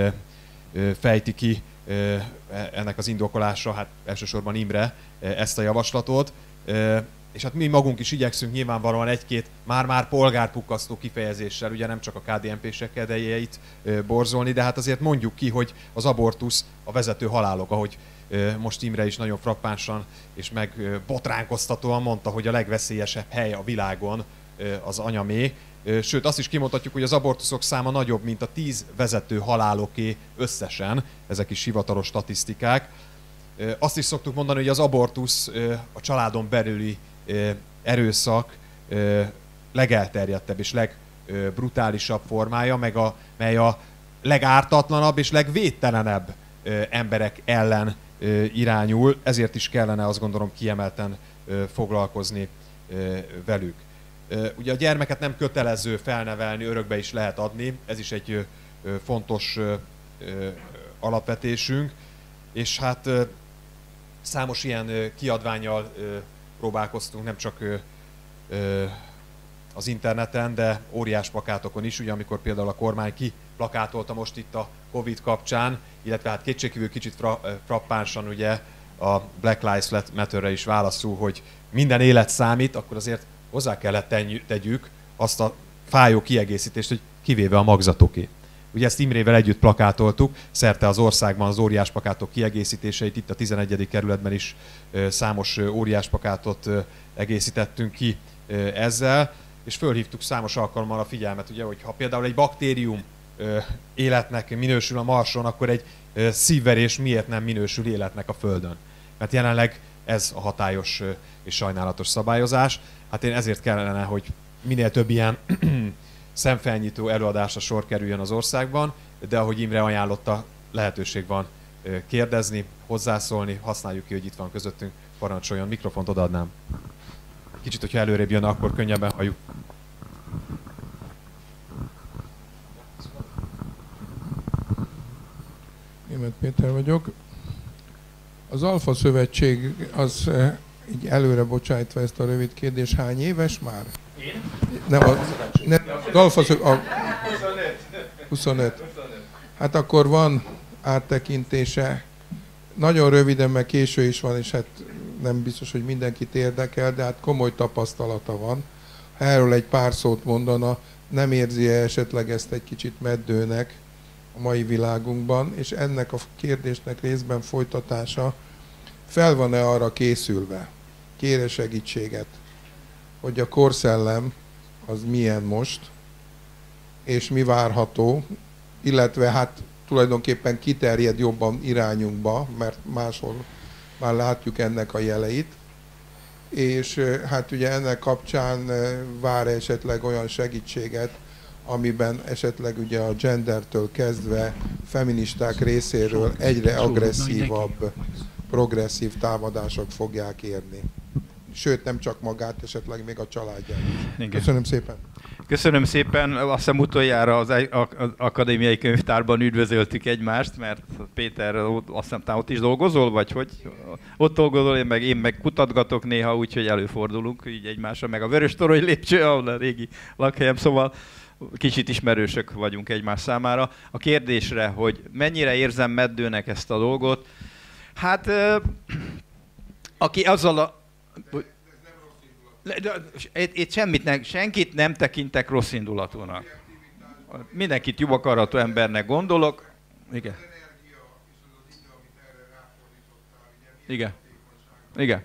Speaker 1: fejti ki ennek az indokolása, hát elsősorban Imre ezt a javaslatot. És hát mi magunk is igyekszünk nyilvánvalóan egy-két már-már polgárpukkasztó kifejezéssel, ugye nem csak a KDNP-sek kedélyeit borzolni, de hát azért mondjuk ki, hogy az abortusz a vezető halálok, ahogy most Imre is nagyon frappánsan és meg botránkoztatóan mondta, hogy a legveszélyesebb hely a világon az anyamé. Sőt, azt is kimondhatjuk, hogy az abortuszok száma nagyobb, mint a 10 vezető haláloké összesen, ezek is hivatalos statisztikák. Azt is szoktuk mondani, hogy az abortusz a családon belüli erőszak legelterjedtebb és legbrutálisabb formája, mely a legártatlanabb és legvédtelenebb emberek ellen irányul, ezért is kellene azt gondolom kiemelten foglalkozni velük. Ugye a gyermeket nem kötelező felnevelni, örökbe is lehet adni, ez is egy fontos alapvetésünk, és hát számos ilyen kiadvánnyal próbálkoztunk, nem csak az interneten, de óriás plakátokon is, ugye amikor például a kormány kiplakátolta most itt a Covid kapcsán, illetve hát kétségkívül kicsit frappánsan ugye a Black Lives Matter-re is válaszul, hogy minden élet számít, akkor azért hozzá kellett tegyük azt a fájó kiegészítést, hogy kivéve a magzatoké. Ugye ezt Imrével együtt plakátoltuk, szerte az országban az óriás plakátok kiegészítéseit, itt a 11. kerületben is számos óriás plakátot egészítettünk ki ezzel, és fölhívtuk számos alkalommal a figyelmet, ugye, hogy ha például egy baktérium életnek minősül a Marson, akkor egy szívverés miért nem minősül életnek a Földön? Mert jelenleg ez a hatályos és sajnálatos szabályozás. Hát én ezért kellene, hogy minél több ilyen szemfelnyitó előadásra sor kerüljön az országban, de ahogy Imre ajánlotta, lehetőség van kérdezni, hozzászólni, használjuk ki, hogy itt van közöttünk, parancsoljon, mikrofont odaadnám. Kicsit, hogyha előrébb jön, akkor könnyebben halljuk.
Speaker 4: Németh Péter vagyok. Az Alfa Szövetség az így előre bocsájtva ezt a rövid kérdés, hány éves már?
Speaker 3: Én?
Speaker 4: Nem, az Alfa Szövetség... 25. Hát akkor van áttekintése. Nagyon röviden, mert késő is van, és hát nem biztos, hogy mindenkit érdekel, de hát komoly tapasztalata van. Ha erről egy pár szót mondana, nem érzi -e esetleg ezt egy kicsit meddőnek a mai világunkban, és ennek a kérdésnek részben folytatása, fel van-e arra készülve, kér-e segítséget, hogy a korszellem az milyen most, és mi várható, illetve hát tulajdonképpen kiterjed jobban irányunkba, mert máshol már látjuk ennek a jeleit, és hát ugye ennek kapcsán vár esetleg olyan segítséget, amiben esetleg ugye a gendertől kezdve feministák részéről egyre agresszívabb, progresszív támadások fogják érni. Sőt, nem csak magát, esetleg még a családját. Köszönöm szépen.
Speaker 3: Köszönöm szépen. Azt hiszem utoljára az akadémiai könyvtárban üdvözöltük egymást, mert Péter, azt hiszem, te ott is dolgozol, vagy hogy? Ott dolgozol, én meg kutatgatok néha, úgyhogy előfordulunk így egymásra, meg a Vöröstorony lépcső, ahol a régi lakhelyem, szóval kicsit ismerősök vagyunk egymás számára. A kérdésre, hogy mennyire érzem meddőnek ezt a dolgot, hát aki azzal a... Itt senkit nem tekintek rossz indulatúnak. Mindenkit jobb akaratú embernek gondolok. Igen. Igen. Igen.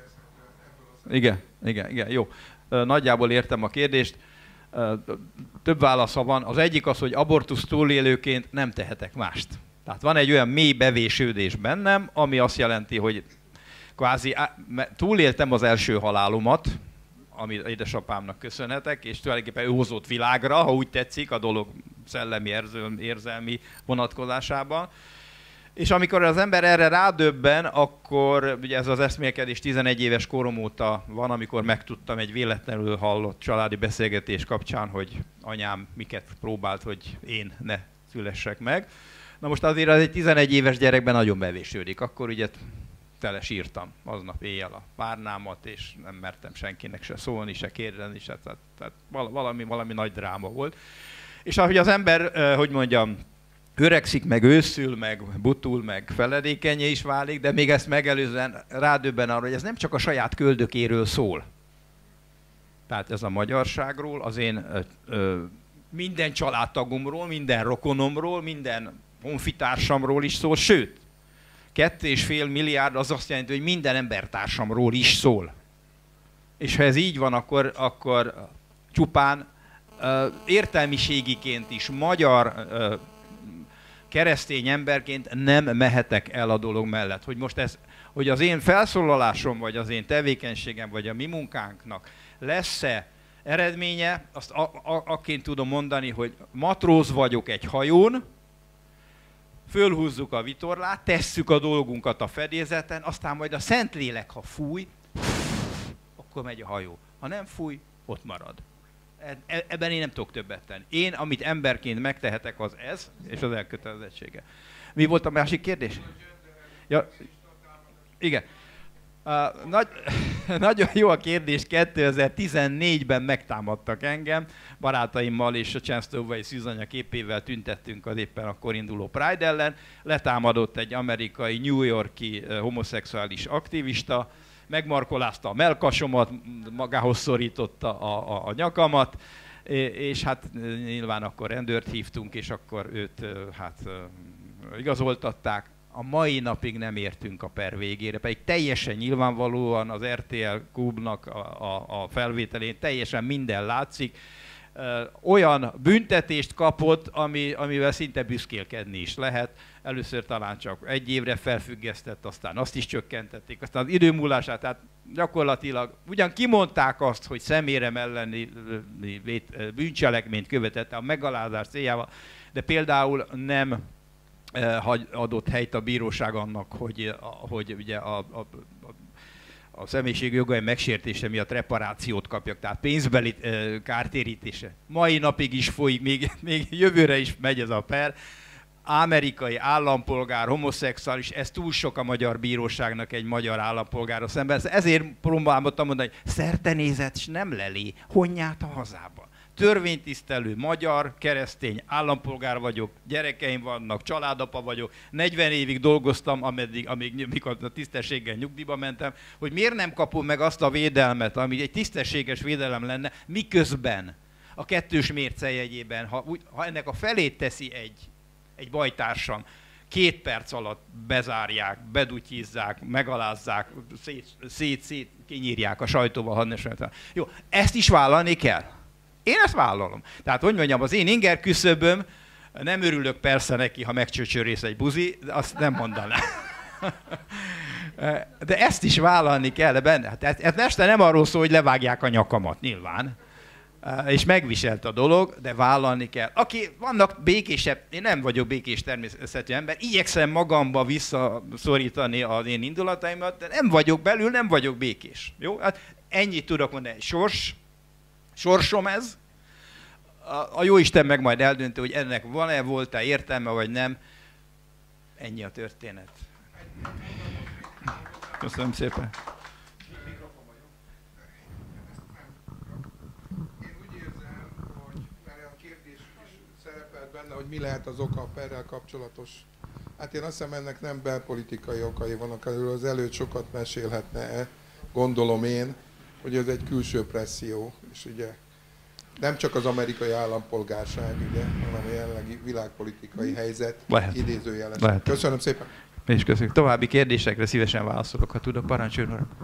Speaker 3: Igen. Igen. Igen. Jó. Nagyjából értem a kérdést. Több válasza van. Az egyik az, hogy abortusz túlélőként nem tehetek mást. Tehát van egy olyan mély bevésődés bennem, ami azt jelenti, hogy kvázi túléltem az első halálomat, amit édesapámnak köszönhetek, és tulajdonképpen ő hozott világra, ha úgy tetszik, a dolog szellemi, érzelmi vonatkozásában. És amikor az ember erre rádöbben, akkor ugye ez az eszmélkedés 11 éves korom óta van, amikor megtudtam egy véletlenül hallott családi beszélgetés kapcsán, hogy anyám miket próbált, hogy én ne szülessek meg. Na most azért az egy 11 éves gyerekben nagyon bevésődik. Akkor ugye telesírtam aznap éjjel a párnámat, és nem mertem senkinek se szólni, se kérdezni, se, tehát valami nagy dráma volt. És ahogy az ember, hogy mondjam, öregszik, meg őszül, meg butul, meg feledékenyé is válik, de még ezt megelőzően rádöbben arra, hogy ez nem csak a saját köldökéről szól. Tehát ez a magyarságról, az én minden családtagomról, minden rokonomról, minden honfitársamról is szól, sőt, 2,5 milliárd az azt jelenti, hogy minden embertársamról is szól. És ha ez így van, akkor csupán értelmiségiként is, magyar keresztény emberként nem mehetek el a dolog mellett. Hogy most ez, hogy az én felszólalásom, vagy az én tevékenységem, vagy a mi munkánknak lesz-e eredménye, azt akként tudom mondani, hogy matróz vagyok egy hajón, fölhúzzuk a vitorlát, tesszük a dolgunkat a fedélzeten, aztán majd a Szentlélek, ha fúj, akkor megy a hajó. Ha nem fúj, ott marad. Ebben én nem tudok többet tenni. Én, amit emberként megtehetek, az ez, és az elkötelezettsége. Mi volt a másik kérdés? Ja, igen. Nagyon jó a kérdés, 2014-ben megtámadtak engem, barátaimmal és a Csensztóvai Szűzanya képével tüntettünk az éppen akkor induló Pride ellen, letámadott egy amerikai, New York-i homoszexuális aktivista, megmarkolázta a mellkasomat, magához szorította a nyakamat, és hát nyilván akkor rendőrt hívtunk, és akkor őt igazoltatták. A mai napig nem értünk a per végére, pedig teljesen nyilvánvalóan az RTL Klubnak a felvételén teljesen minden látszik. olyan büntetést kapott, amivel szinte büszkélkedni is lehet. Először talán csak 1 évre felfüggesztett, aztán azt is csökkentették, aztán az idő múlását, tehát gyakorlatilag ugyan kimondták azt, hogy személyem elleni bűncselekményt követett a megalázás céljával, de például nem adott helyt a bíróság annak, hogy ugye a személyiség jogai megsértése miatt reparációt kapjak, tehát pénzbeli kártérítése. Mai napig is folyik, még jövőre is megy ez a per. Amerikai állampolgár, homoszexuális, ez túl sok a magyar bíróságnak egy magyar állampolgárra szemben. Ezért próbáltam mondani, hogy szertenézet s nem lelé, honját a hazába. Törvénytisztelő magyar, keresztény állampolgár vagyok, gyerekeim vannak, családapa vagyok, 40 évig dolgoztam, amíg a tisztességgel nyugdíjba mentem, hogy miért nem kapom meg azt a védelmet, ami egy tisztességes védelem lenne, miközben a kettős mérce jegyében, ha ennek a felét teszi egy bajtársam, 2 perc alatt bezárják, bedutyizzák, megalázzák, szét kinyírják a sajtóba, ha ne sajtóba. Jó, ezt is vállalni kell. Én ezt vállalom. Tehát, hogy mondjam, az én inger küszöböm, nem örülök persze neki, ha megcsöcsörész egy buzi, azt nem mondanám. De ezt is vállalni kell benne. Hát ez este nem arról szól, hogy levágják a nyakamat, nyilván. És megviselt a dolog, de vállalni kell. Vannak békésebb, én nem vagyok békés természetű ember, igyekszem magamba visszaszorítani az én indulataimat, de nem vagyok belül, nem vagyok békés. Jó? Hát ennyit tudok mondani. Sorsom ez. A Jóisten meg majd eldönti, hogy ennek volt-e értelme, vagy nem. Ennyi a történet. Köszönöm szépen.
Speaker 4: Én úgy érzem, hogy mert a kérdés is szerepelt benne, hogy mi lehet az oka a perrel kapcsolatos. Hát én azt hiszem, ennek nem belpolitikai okai vannak, az előtt sokat mesélhetne, gondolom én, hogy ez egy külső presszió, és ugye nem csak az amerikai állampolgárság, ugye, hanem a jelenlegi világpolitikai helyzet idézőjelesen. Köszönöm szépen.
Speaker 3: Mi is köszönjük. További kérdésekre szívesen válaszolok, ha tudok. Parancsoljon, uram.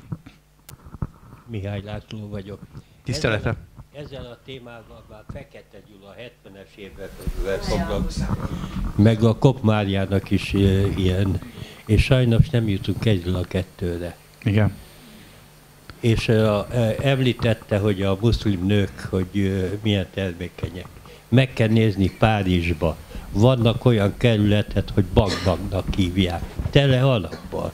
Speaker 5: Mihály László vagyok.
Speaker 3: Tiszteletem.
Speaker 5: Ezzel a témával már Fekete Gyula 70-es években foglalkozik, meg a Kopp Máriának is ilyen, és sajnos nem jutunk egyről a kettőre.
Speaker 3: Igen.
Speaker 5: És említette, hogy a muszlim nők, hogy milyen termékenyek. Meg kell nézni Párizsba. Vannak olyan kerületek, hogy Bagdadnak hívják. Tele alappal.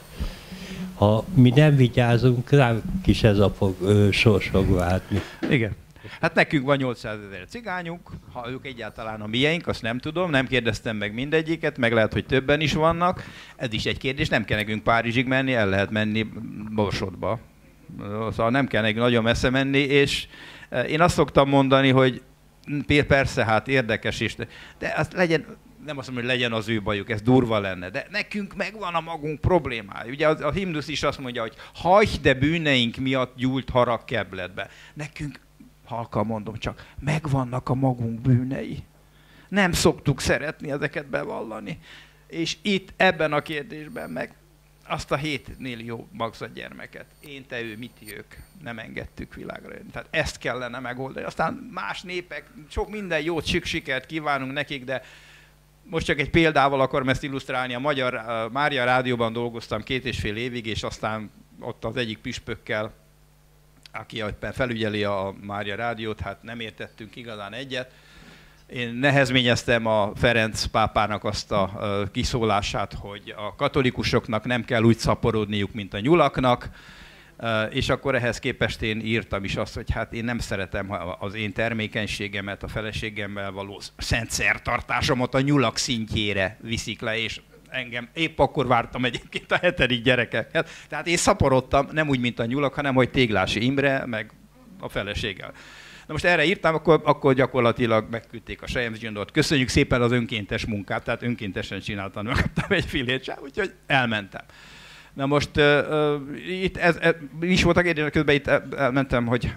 Speaker 5: Ha mi nem vigyázunk, ránk is ez a sors fog várni.
Speaker 3: Igen. Hát nekünk van 800 000 cigányunk, ha ők egyáltalán a miénk, azt nem tudom, nem kérdeztem meg mindegyiket, meg lehet, hogy többen is vannak. Ez is egy kérdés, nem kell nekünk Párizsig menni, el lehet menni Borsodba. Szóval nem kell nekünk nagyon messze menni, és én azt szoktam mondani, hogy persze, hát érdekes is, de azt legyen, nem azt mondom, hogy legyen az ő bajuk, ez durva lenne, de nekünk megvan a magunk problémája. Ugye a himnusz is azt mondja, hogy hajj, de bűneink miatt gyújt harag kebletbe. Nekünk, halkan mondom csak, megvannak a magunk bűnei. Nem szoktuk szeretni ezeket bevallani. És itt ebben a kérdésben meg azt a 7 millió magzat gyermeket, én, te, ő, mit, ők nem engedtük világra jönni. Tehát ezt kellene megoldani. Aztán más népek, sok minden jót, sikert kívánunk nekik, de most csak egy példával akarom ezt illusztrálni. A Magyar Mária Rádióban dolgoztam 2,5 évig, és aztán ott az egyik püspökkel, aki felügyeli a Mária Rádiót, hát nem értettünk igazán egyet. Én nehezményeztem a Ferenc pápának azt a kiszólását, hogy a katolikusoknak nem kell úgy szaporodniuk, mint a nyulaknak, és akkor ehhez képest én írtam is azt, hogy hát én nem szeretem, ha az én termékenységemet, a feleségemmel való szent szertartásomat a nyulak szintjére viszik le, és engem épp akkor vártam egyébként a 7. gyerekeket. Tehát én szaporodtam, nem úgy, mint a nyulak, hanem hogy Téglási Imre, meg a feleséggel. Na most erre írtam, akkor gyakorlatilag megküldték a Sejemzsindot. Köszönjük szépen az önkéntes munkát, tehát önkéntesen csináltam, megkaptam egy fillért sem, úgyhogy elmentem. Na most itt ez is volt a kérdés, közben itt elmentem, hogy...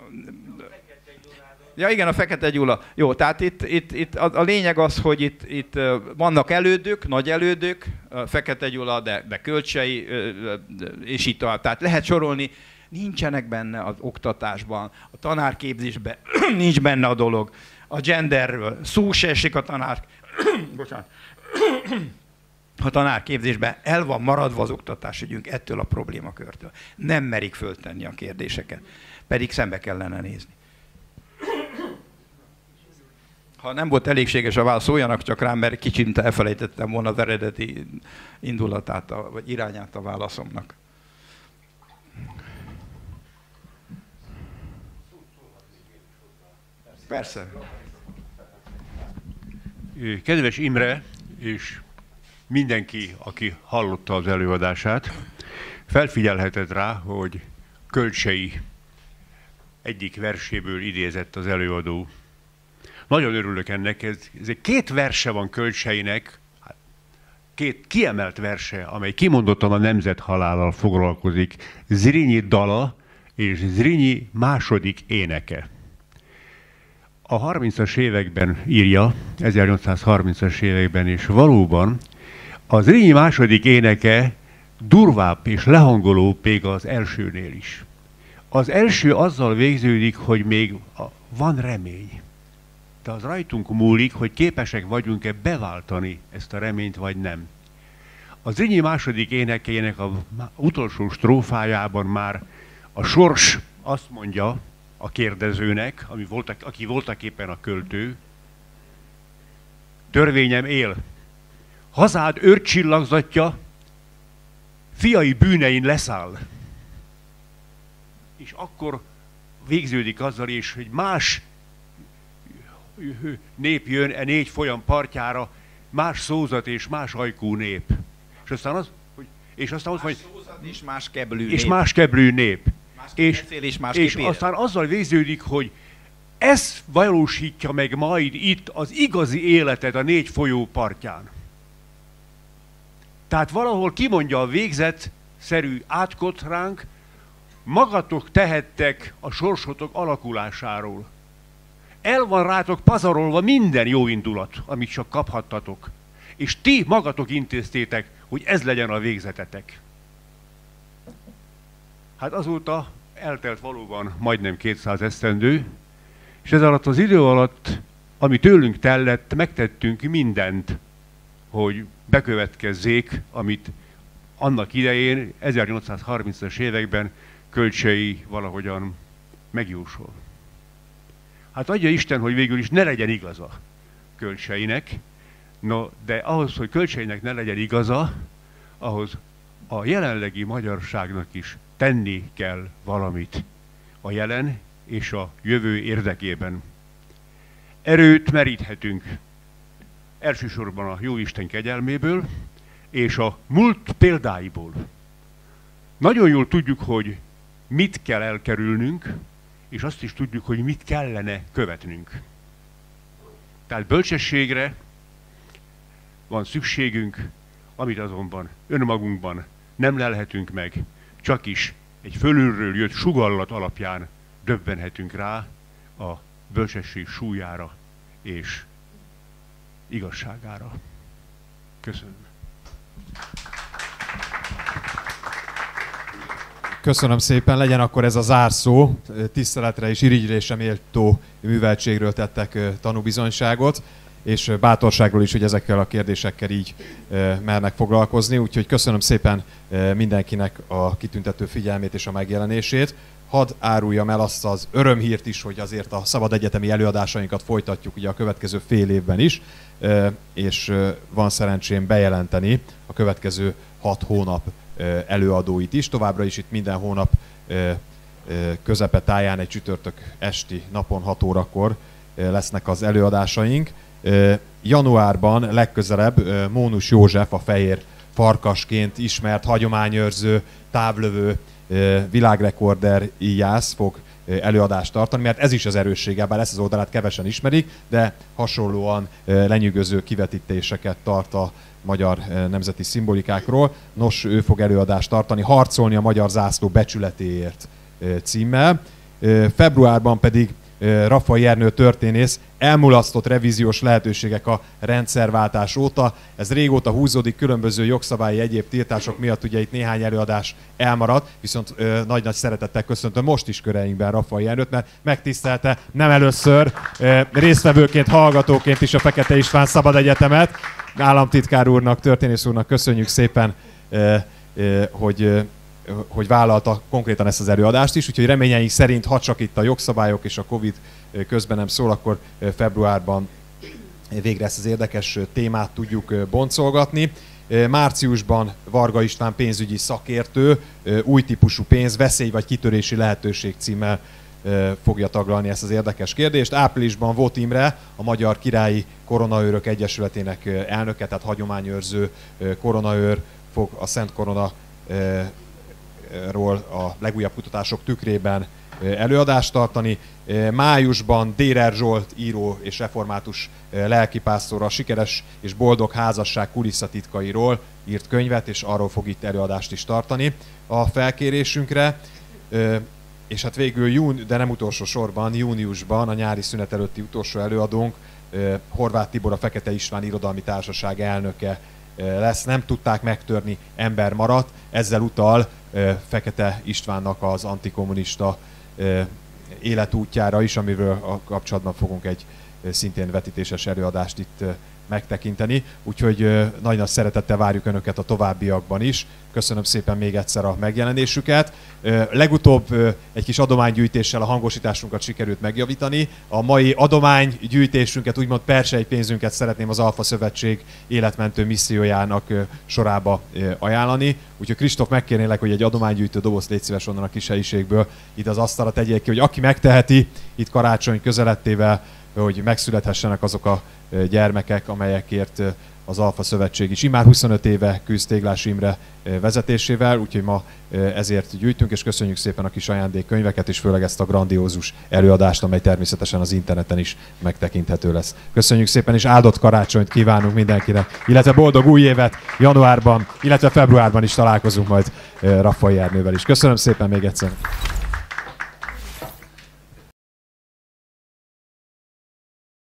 Speaker 3: Ja igen, a Fekete Gyula. Jó, tehát itt a lényeg az, hogy itt vannak elődök, nagy elődök, Fekete Gyula, de Kölcsei, és itt tovább. Tehát lehet sorolni. Nincsenek benne az oktatásban, a tanárképzésben nincs benne a dolog. A genderről szó se esik a tanárképzésben, el van maradva az oktatásügyünk ettől a problémakörtől. Nem merik föltenni a kérdéseket, pedig szembe kellene nézni. Ha nem volt elégséges a válasz, szóljanak csak rám, mert kicsit elfelejtettem volna az eredeti indulatát, vagy irányát a válaszomnak. Persze.
Speaker 2: Kedves Imre, és mindenki, aki hallotta az előadását, felfigyelhetett rá, hogy Kölcsey egyik verséből idézett az előadó. Nagyon örülök ennek, ez két verse van Kölcseynek, két kiemelt verse, amely kimondottan a nemzet halállal foglalkozik. Zrínyi dala és Zrínyi második éneke. A 30-as években írja, 1830-as években, és valóban az Zrínyi második éneke durvább és lehangolóbb még az elsőnél is. Az első azzal végződik, hogy még van remény. De az rajtunk múlik, hogy képesek vagyunk-e beváltani ezt a reményt, vagy nem. Az Zrínyi második énekének az utolsó strófájában már a sors azt mondja a kérdezőnek, aki voltaképpen a költő, törvényem él, hazád őrcsillagzatja fiai bűnein leszáll. És akkor végződik azzal is, hogy más nép jön e négy folyam partjára, más szózat és más ajkú nép. És aztán az, hogy
Speaker 3: és más keblű
Speaker 2: és
Speaker 3: nép.
Speaker 2: Más keblű nép.
Speaker 3: És
Speaker 2: aztán azzal végződik, hogy ez valósítja meg majd itt az igazi életet a négy folyó partján. Tehát valahol kimondja a végzetszerű átkot ránk, magatok tehettek a sorsotok alakulásáról. El van rátok pazarolva minden jó indulat, amit csak kaphattatok. És ti magatok intéztétek, hogy ez legyen a végzetetek. Hát azóta eltelt valóban majdnem 200 esztendő, és ez alatt az idő alatt, ami tőlünk tellett, megtettünk mindent, hogy bekövetkezzék, amit annak idején, 1830-as években Kölcsey valahogyan megjósol. Hát adja Isten, hogy végül is ne legyen igaza Kölcseynek, no, de ahhoz, hogy Kölcseynek ne legyen igaza, ahhoz a jelenlegi magyarságnak is tenni kell valamit a jelen és a jövő érdekében. Erőt meríthetünk elsősorban a Jóisten kegyelméből és a múlt példáiból. Nagyon jól tudjuk, hogy mit kell elkerülnünk, és azt is tudjuk, hogy mit kellene követnünk. Tehát bölcsességre van szükségünk, amit azonban önmagunkban nem lelhetünk meg, csak is egy fölülről jött sugallat alapján döbbenhetünk rá a bölcsesség súlyára és igazságára. Köszönöm.
Speaker 1: Köszönöm szépen, legyen akkor ez a zárszó. Tiszteletre és irigylésre méltó műveltségről tettek tanúbizonyságot, és bátorságról is, hogy ezekkel a kérdésekkel így mernek foglalkozni. Úgyhogy köszönöm szépen mindenkinek a kitüntető figyelmét és a megjelenését. Hadd áruljam el azt az örömhírt is, hogy azért a szabad egyetemi előadásainkat folytatjuk ugye a következő fél évben is, és van szerencsém bejelenteni a következő 6 hónap előadóit is. Továbbra is itt minden hónap közepetáján egy csütörtök esti napon 6 órakor lesznek az előadásaink. Januárban legközelebb Mónus József, a fehér farkasként ismert hagyományőrző, távlövő, világrekorder íjász fog előadást tartani, mert ez is az erőssége, bár ezt az oldalát kevesen ismerik, de hasonlóan lenyűgöző kivetítéseket tart a magyar nemzeti szimbolikákról. Nos, ő fog előadást tartani, Harcolni a magyar zászló becsületéért címmel. Februárban pedig Raffai Ernő történész, elmulasztott revíziós lehetőségek a rendszerváltás óta. Ez régóta húzódik, különböző jogszabályi egyéb tiltások miatt ugye itt néhány előadás elmaradt, viszont nagy-nagy szeretettel köszöntöm most is köreinkben Raffai Ernőt, mert megtisztelte nem először résztvevőként, hallgatóként is a Fekete István Szabad Egyetemet. Államtitkár úrnak, történész úrnak köszönjük szépen, hogy vállalta konkrétan ezt az előadást is, úgyhogy reményeink szerint, ha csak itt a jogszabályok és a Covid közben nem szól, akkor februárban végre ezt az érdekes témát tudjuk boncolgatni. Márciusban Varga István pénzügyi szakértő új típusú pénz, veszély vagy kitörési lehetőség címmel fogja taglalni ezt az érdekes kérdést. Áprilisban Vót Imre, a Magyar Királyi Koronaőrök Egyesületének elnöke, tehát hagyományőrző koronaőr fog a Szent Korona ról a legújabb kutatások tükrében előadást tartani. Májusban Dérer Zsolt író és református lelkipásztor a sikeres és boldog házasság kulisszatitkairól írt könyvet, és arról fog itt előadást is tartani a felkérésünkre. És hát végül, de nem utolsó sorban, júniusban a nyári szünet előtti utolsó előadónk Horváth Tibor, a Fekete István Irodalmi Társaság elnöke lesz. Nem tudták megtörni, ember maradt. Ezzel utal Fekete Istvánnak az antikommunista életútjára is, amiről a kapcsolatban fogunk egy szintén vetítéses előadást itt megtekinteni. Úgyhogy nagy szeretettel várjuk Önöket a továbbiakban is. Köszönöm szépen még egyszer a megjelenésüket. Legutóbb egy kis adománygyűjtéssel a hangosításunkat sikerült megjavítani. A mai adománygyűjtésünket, úgymond perselypénzünket szeretném az Alfa Szövetség életmentő missziójának sorába ajánlani. Úgyhogy Kristóf, megkérnélek, hogy egy adománygyűjtő dobozt légy szíves onnan a kis helyiségből itt az asztalra tegyék ki, hogy aki megteheti itt karácsony közelettével, hogy megszülethessenek azok a gyermekek, amelyekért az Alfa Szövetség is immár 25 éve küzd Téglás Imre vezetésével, úgyhogy ma ezért gyűjtünk, és köszönjük szépen a kis ajándékkönyveket, és főleg ezt a grandiózus előadást, amely természetesen az interneten is megtekinthető lesz. Köszönjük szépen, és áldott karácsonyt kívánunk mindenkinek, illetve boldog új évet januárban, illetve februárban is találkozunk majd Raffai Ernővel is. Köszönöm szépen még egyszer!